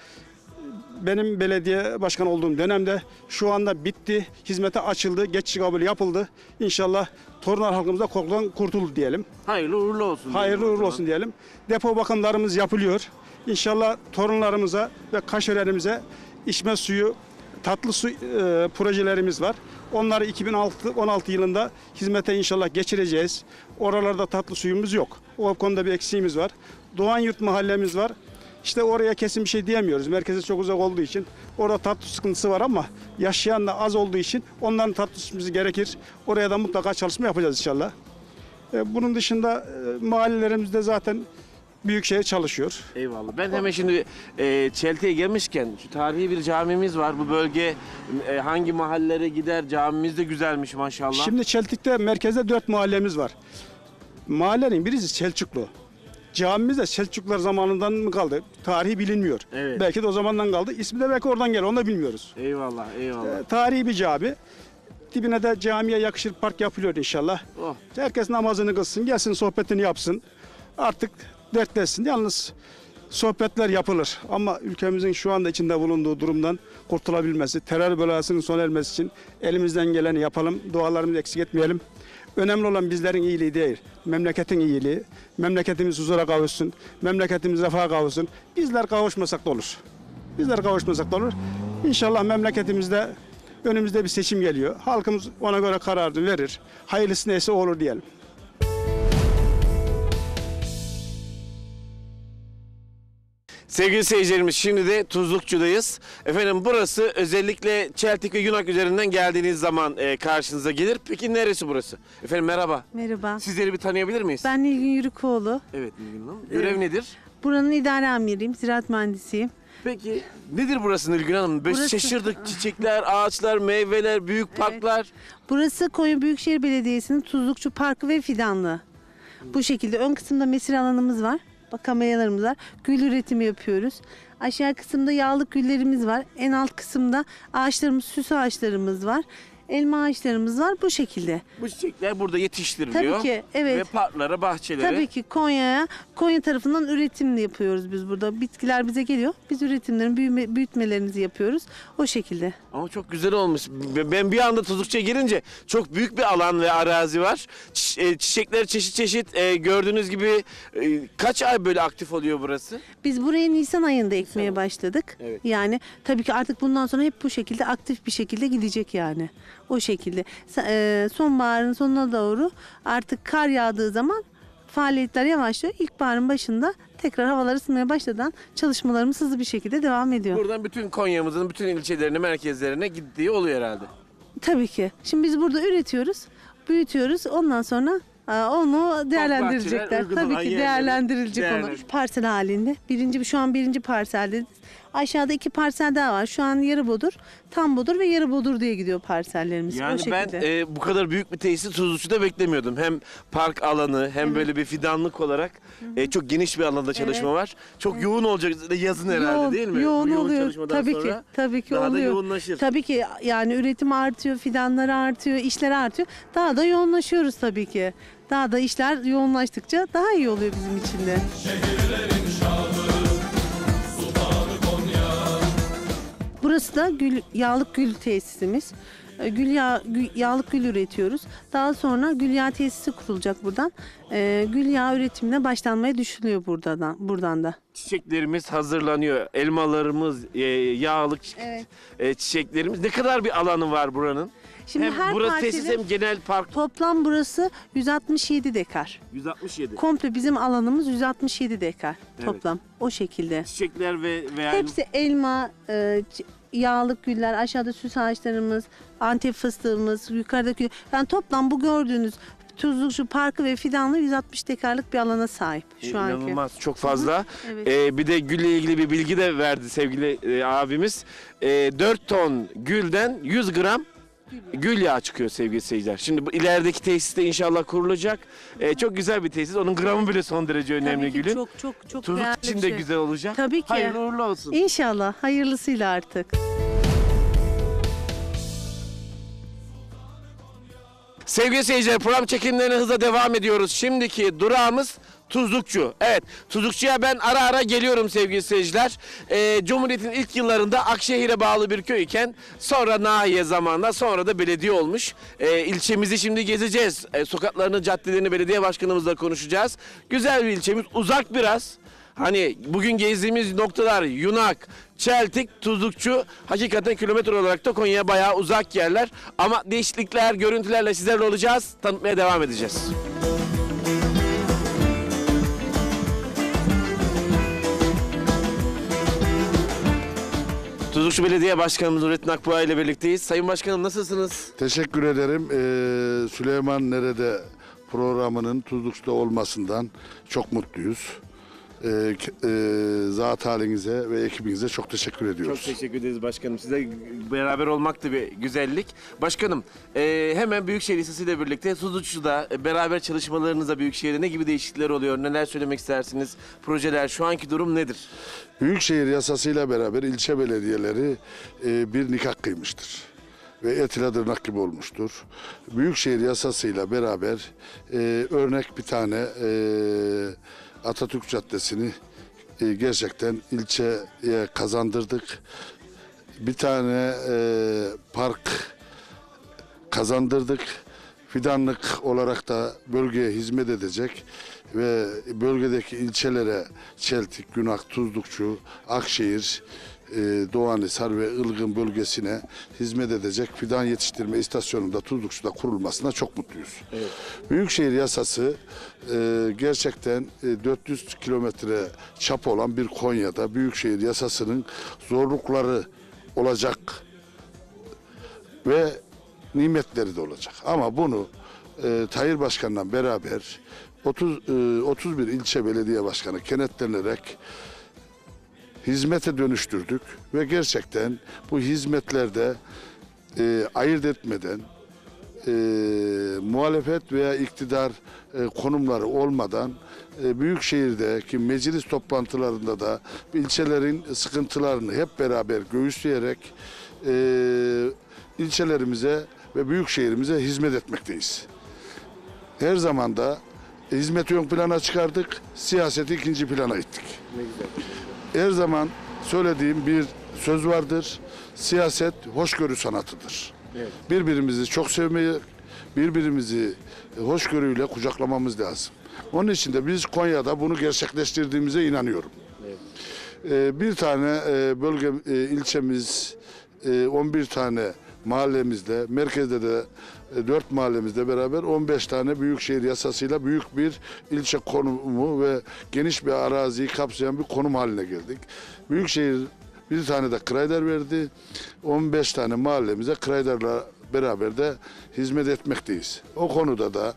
Benim belediye başkanı olduğum dönemde şu anda bitti, hizmete açıldı, geçici kabul yapıldı. İnşallah Torunlar halkımız da korkudan kurtuldu diyelim. Hayırlı uğurlu olsun. Hayırlı uğurlu olsun diyelim. Depo bakımlarımız yapılıyor. İnşallah torunlarımıza ve Kaşörenimize içme suyu, tatlı su projelerimiz var. Onları 2016 yılında hizmete inşallah geçireceğiz. Oralarda tatlı suyumuz yok. O konuda bir eksiğimiz var. Doğanyurt mahallemiz var. İşte oraya kesin bir şey diyemiyoruz. Merkeze çok uzak olduğu için. Orada tatlı sıkıntısı var ama yaşayan da az olduğu için onların tatlı suyumuz gerekir. Oraya da mutlaka çalışma yapacağız inşallah. Bunun dışında mahallelerimizde zaten Büyükşehir çalışıyor. Eyvallah. Ben hemen şimdi Çeltik'e gelmişken şu tarihi bir camimiz var. Bu bölge hangi mahallelere gider? Camimiz de güzelmiş maşallah. Şimdi Çeltik'te merkezde 4 mahallemiz var. Mahallenin birisi Selçuklu. Camimiz de Selçuklular zamanından mı kaldı? Tarihi bilinmiyor. Evet. Belki de o zamandan kaldı. İsmi de belki oradan geliyor. Onu da bilmiyoruz. Eyvallah, eyvallah. Tarihi bir cami. Dibine de camiye yakışır park yapılıyor inşallah. Oh. Herkes namazını kılsın, gelsin sohbetini yapsın. Artık dertleşsin. Yalnız sohbetler yapılır. Ama ülkemizin şu anda içinde bulunduğu durumdan kurtulabilmesi, terör belasının sona ermesi için elimizden geleni yapalım. Dualarımızı eksik etmeyelim. Önemli olan bizlerin iyiliği değil, memleketin iyiliği. Memleketimiz huzura kavuşsun, memleketimiz refaha kavuşsun. Bizler kavuşmasak da olur. Bizler kavuşmasak da olur. İnşallah memleketimizde önümüzde bir seçim geliyor. Halkımız ona göre kararını verir. Hayırlısı neyse olur diyelim. Sevgili seyircilerimiz, şimdi de Tuzlukçu'dayız. Efendim burası özellikle Çeltik ve Yunak üzerinden geldiğiniz zaman karşınıza gelir. Peki neresi burası? Efendim merhaba. Merhaba. Sizleri bir tanıyabilir miyiz? Ben Nilgün Yürükoğlu. Evet Nilgün Hanım. Görev nedir? Buranın idare amiriyim, ziraat mühendisiyim. Peki nedir burası Nilgün Hanım? Böyle Burası... şaşırdık. Çiçekler, ağaçlar, meyveler, büyük parklar. Burası Konya Büyükşehir Belediyesi'nin Tuzlukçu Parkı ve Fidanlığı. Bu şekilde ön kısımda mesire alanımız var. Bak kameralarımız var. Gül üretimi yapıyoruz. Aşağı kısımda yağlık güllerimiz var. En alt kısımda ağaçlarımız, süs ağaçlarımız var. Elma ağaçlarımız var bu şekilde. Bu çiçekler burada yetiştiriliyor. Tabii ki, evet. Ve parklara, bahçelere. Tabii ki Konya tarafından üretimini yapıyoruz biz burada. Bitkiler bize geliyor. Biz üretimlerin büyütmelerimizi yapıyoruz. O şekilde. Ama çok güzel olmuş. Ben bir anda Tuzlukçu'ya girince çok büyük bir alan ve arazi var. Çiçekler çeşit çeşit. Gördüğünüz gibi kaç ay böyle aktif oluyor burası? Biz buraya Nisan ayında ekmeye başladık. Evet. Yani tabii ki artık bundan sonra hep bu şekilde aktif bir şekilde gidecek yani. O şekilde. Sonbaharın sonuna doğru artık kar yağdığı zaman faaliyetler yavaşlıyor. İlkbaharın başında tekrar havalar ısınmaya başladan çalışmalarımız hızlı bir şekilde devam ediyor. Buradan bütün Konya'mızın bütün ilçelerine, merkezlerine gittiği oluyor herhalde. Tabii ki. Şimdi biz burada üretiyoruz, büyütüyoruz. Ondan sonra onu değerlendirecekler. Tabii ki değerlendirilecek onu. Parsel halinde. Şu an birinci parseldeyiz. Aşağıda 2 parsel daha var. Şu an yarı bodur, tam bodur ve yarı bodur diye gidiyor parsellerimiz. Yani ben bu kadar büyük bir tesisi Tuzlukçu'da beklemiyordum. Hem park alanı hem böyle bir fidanlık olarak çok geniş bir alanda çalışma var. Çok yoğun olacak yazın herhalde değil mi? Yoğun oluyor. Tabii ki daha oluyor. da yoğunlaşır. Tabii ki yani üretim artıyor, fidanlar artıyor, işler artıyor. Daha da yoğunlaşıyoruz tabii ki. Daha da işler yoğunlaştıkça daha iyi oluyor bizim için de. Burası da yağlık gül tesisimiz. yağlık gül üretiyoruz. Daha sonra gül yağı tesisi kurulacak buradan. Gül yağı üretimine başlanmaya düşünülüyor buradan da. Çiçeklerimiz hazırlanıyor. Elmalarımız, yağlık çiçeklerimiz. Ne kadar bir alanı var buranın? Şimdi hem her burası parçada tesis hem genel park. Toplam burası 167 dekar. 167. Komple bizim alanımız 167 dekar toplam. O şekilde. Çiçekler veya Hepsi elma, yağlık güller, aşağıda süs ağaçlarımız, Antep fıstığımız, yukarıdaki. Yani toplam bu gördüğünüz Tuzlukçu Parkı ve Fidanlı 160 dekarlık bir alana sahip şu anki. İnanılmaz, çok fazla. Evet. Bir de gülle ilgili bir bilgi de verdi sevgili abimiz. 4 ton gülden 100 gram gül yağı çıkıyor sevgili seyirciler. Şimdi bu ilerideki tesis de inşallah kurulacak. Çok güzel bir tesis. Onun gramı bile son derece önemli Tabii ki gülün. çok Tuzluk değerli için bir de şey. güzel olacak. Tabii ki. Hayırlı uğurlu olsun. İnşallah hayırlısıyla artık. Sevgili seyirciler, program çekimlerine hızla devam ediyoruz. Şimdiki durağımız Tuzlukçu. Evet, Tuzlukçu'ya ben ara ara geliyorum sevgili seyirciler. Cumhuriyet'in ilk yıllarında Akşehir'e bağlı bir köy iken sonra nahiye zamanla sonra da belediye olmuş. İlçemizi şimdi gezeceğiz. Sokaklarını, caddelerini belediye başkanımızla konuşacağız. Güzel bir ilçemiz, uzak biraz. Hani bugün gezdiğimiz noktalar Yunak, Çeltik, Tuzlukçu hakikaten kilometre olarak da Konya'ya bayağı uzak yerler. Ama değişiklikler, görüntülerle sizlerle olacağız. Tanıtmaya devam edeceğiz. Tuzlukçu Belediye Başkanımız Nurettin Akbuğa ile birlikteyiz. Sayın Başkanım nasılsınız? Teşekkür ederim. Süleyman Nerede programının Tuzlukçu'da olmasından çok mutluyuz. Zat halinize ve ekibinize çok teşekkür ediyoruz. Çok teşekkür ederiz başkanım. Size beraber olmak da bir güzellik. Başkanım hemen Büyükşehir Lisesi ile birlikte Tuzlukçu'da beraber çalışmalarınızda Büyükşehir'de ne gibi değişiklikler oluyor? Neler söylemek istersiniz? Projeler, şu anki durum nedir? Büyükşehir yasasıyla beraber ilçe belediyeleri bir nikah kıymıştır. Ve etile tırnak gibi olmuştur. Büyükşehir yasasıyla beraber örnek bir tane Atatürk Caddesi'ni gerçekten ilçeye kazandırdık. Bir tane park kazandırdık. Fidanlık olarak da bölgeye hizmet edecek ve bölgedeki ilçelere Çeltik, Yunak, Tuzlukçu, Akşehir, Doğanhisar ve Ilgın bölgesine hizmet edecek fidan yetiştirme istasyonunda Tuzlukçu'da kurulmasına çok mutluyuz. Evet. Büyükşehir yasası gerçekten 400 kilometre çap olan bir Konya'da Büyükşehir yasasının zorlukları olacak ve nimetleri de olacak. Ama bunu Tayyip Başkan'la beraber 31 ilçe belediye başkanı kenetlenerek hizmete dönüştürdük ve gerçekten bu hizmetlerde ayırt etmeden muhalefet veya iktidar konumları olmadan Büyükşehir'deki meclis toplantılarında da ilçelerin sıkıntılarını hep beraber göğüsleyerek ilçelerimize ve büyükşehirimize hizmet etmekteyiz. Her zaman da hizmeti ön plana çıkardık, siyaseti ikinci plana ittik. Ne güzel. Her zaman söylediğim bir söz vardır. Siyaset hoşgörü sanatıdır. Evet. Birbirimizi çok sevmeyi, birbirimizi hoşgörüyle kucaklamamız lazım. Onun için de biz Konya'da bunu gerçekleştirdiğimize inanıyorum. Evet. Bir tane ilçemiz, 11 tane mahallemizde, merkezde de 4 mahallemizde beraber 15 tane Büyükşehir yasasıyla büyük bir ilçe konumu ve geniş bir araziyi kapsayan bir konum haline geldik. Büyükşehir bir tane de krayder verdi. 15 tane mahallemize krayderle beraber de hizmet etmekteyiz. O konuda da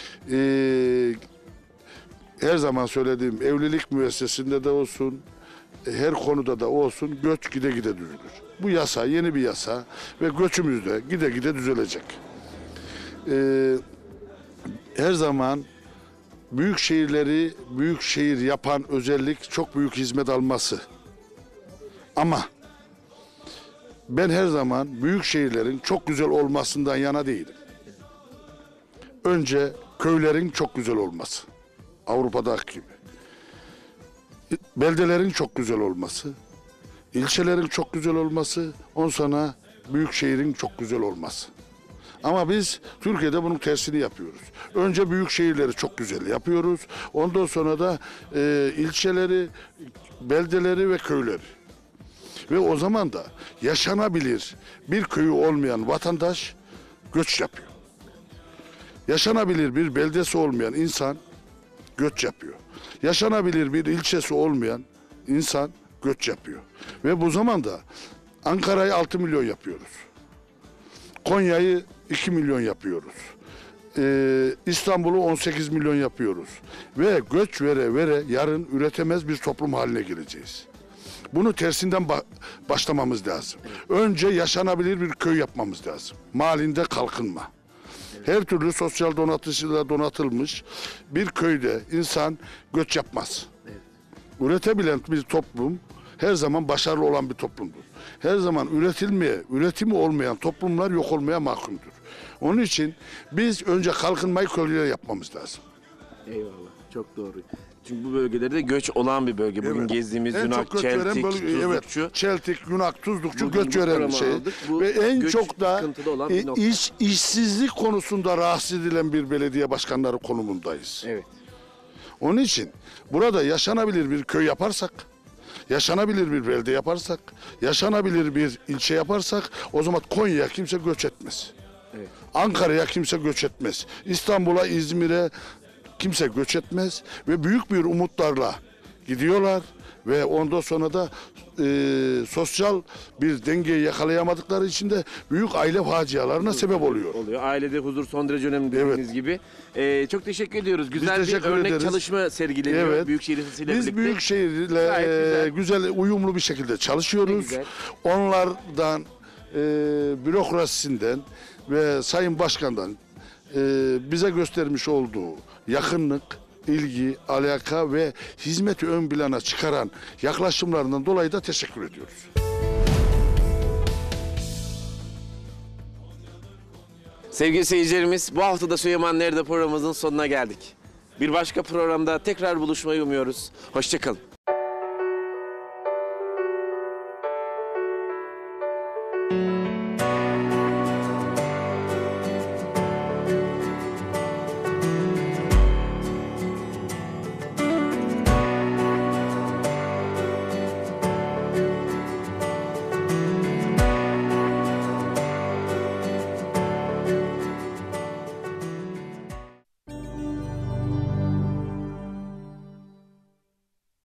her zaman söylediğim evlilik müessesesinde de olsun, her konuda da olsun göç gide gide düzülür. Bu yasa yeni bir yasa ve göçümüz de gide gide düzelecek. Her zaman büyük şehirleri büyük şehir yapan özellik çok büyük hizmet alması. Ama ben her zaman büyük şehirlerin çok güzel olmasından yana değilim. Önce köylerin çok güzel olması. Avrupa'daki gibi. Beldelerin çok güzel olması. İlçelerin çok güzel olması. Ondan sonra büyük şehrin çok güzel olması. Ama biz Türkiye'de bunun tersini yapıyoruz. Önce büyük şehirleri çok güzel yapıyoruz. Ondan sonra da ilçeleri, beldeleri ve köyleri. Ve o zaman da yaşanabilir bir köyü olmayan vatandaş göç yapıyor. Yaşanabilir bir beldesi olmayan insan göç yapıyor. Yaşanabilir bir ilçesi olmayan insan göç yapıyor. Ve bu zaman da Ankara'yı 6 milyon yapıyoruz. Konya'yı 2 milyon yapıyoruz. İstanbul'u 18 milyon yapıyoruz. Ve göç vere vere yarın üretemez bir toplum haline geleceğiz. Bunu tersinden başlamamız lazım. Önce yaşanabilir bir köy yapmamız lazım. Mahallinde kalkınma. Her türlü sosyal donatışıyla donatılmış bir köyde insan göç yapmaz. Üretebilen bir toplum her zaman başarılı olan bir toplumdur. Her zaman üretimi olmayan toplumlar yok olmaya mahkumdur. Onun için biz önce kalkınmayı köylere yapmamız lazım. Eyvallah, çok doğru. Çünkü bu bölgelerde göç olan bir bölge. Bugün gezdiğimiz Yunak, Çeltik, Tuzlukçu. Evet, Çeltik, Yunak, Tuzlukçu göç veren bir şey. Ve en çok da işsizlik konusunda rahatsız edilen bir belediye başkanları konumundayız. Evet. Onun için burada yaşanabilir bir köy yaparsak, yaşanabilir bir belde yaparsak, yaşanabilir bir ilçe yaparsak o zaman Konya'ya kimse göç etmez. Evet. Ankara'ya kimse göç etmez. İstanbul'a, İzmir'e kimse göç etmez ve büyük bir umutlarla gidiyorlar ve ondan sonra da sosyal bir dengeyi yakalayamadıkları için de büyük aile facialarına sebep oluyor. Ailede huzur son derece önemli dediğiniz gibi. Çok teşekkür ediyoruz. Güzel bir örnek çalışma sergileniyor. Evet. Büyükşehir Lisesi'yle birlikte. Biz Büyükşehir'le güzel, uyumlu bir şekilde çalışıyoruz. Onlardan, bürokrasisinden ve Sayın Başkan'dan bize göstermiş olduğu yakınlık, ilgi, alaka ve hizmeti ön plana çıkaran yaklaşımlarından dolayı da teşekkür ediyoruz. Sevgili seyircilerimiz, bu hafta da Süleyman Nerede programımızın sonuna geldik. Bir başka programda tekrar buluşmayı umuyoruz. Hoşça kalın.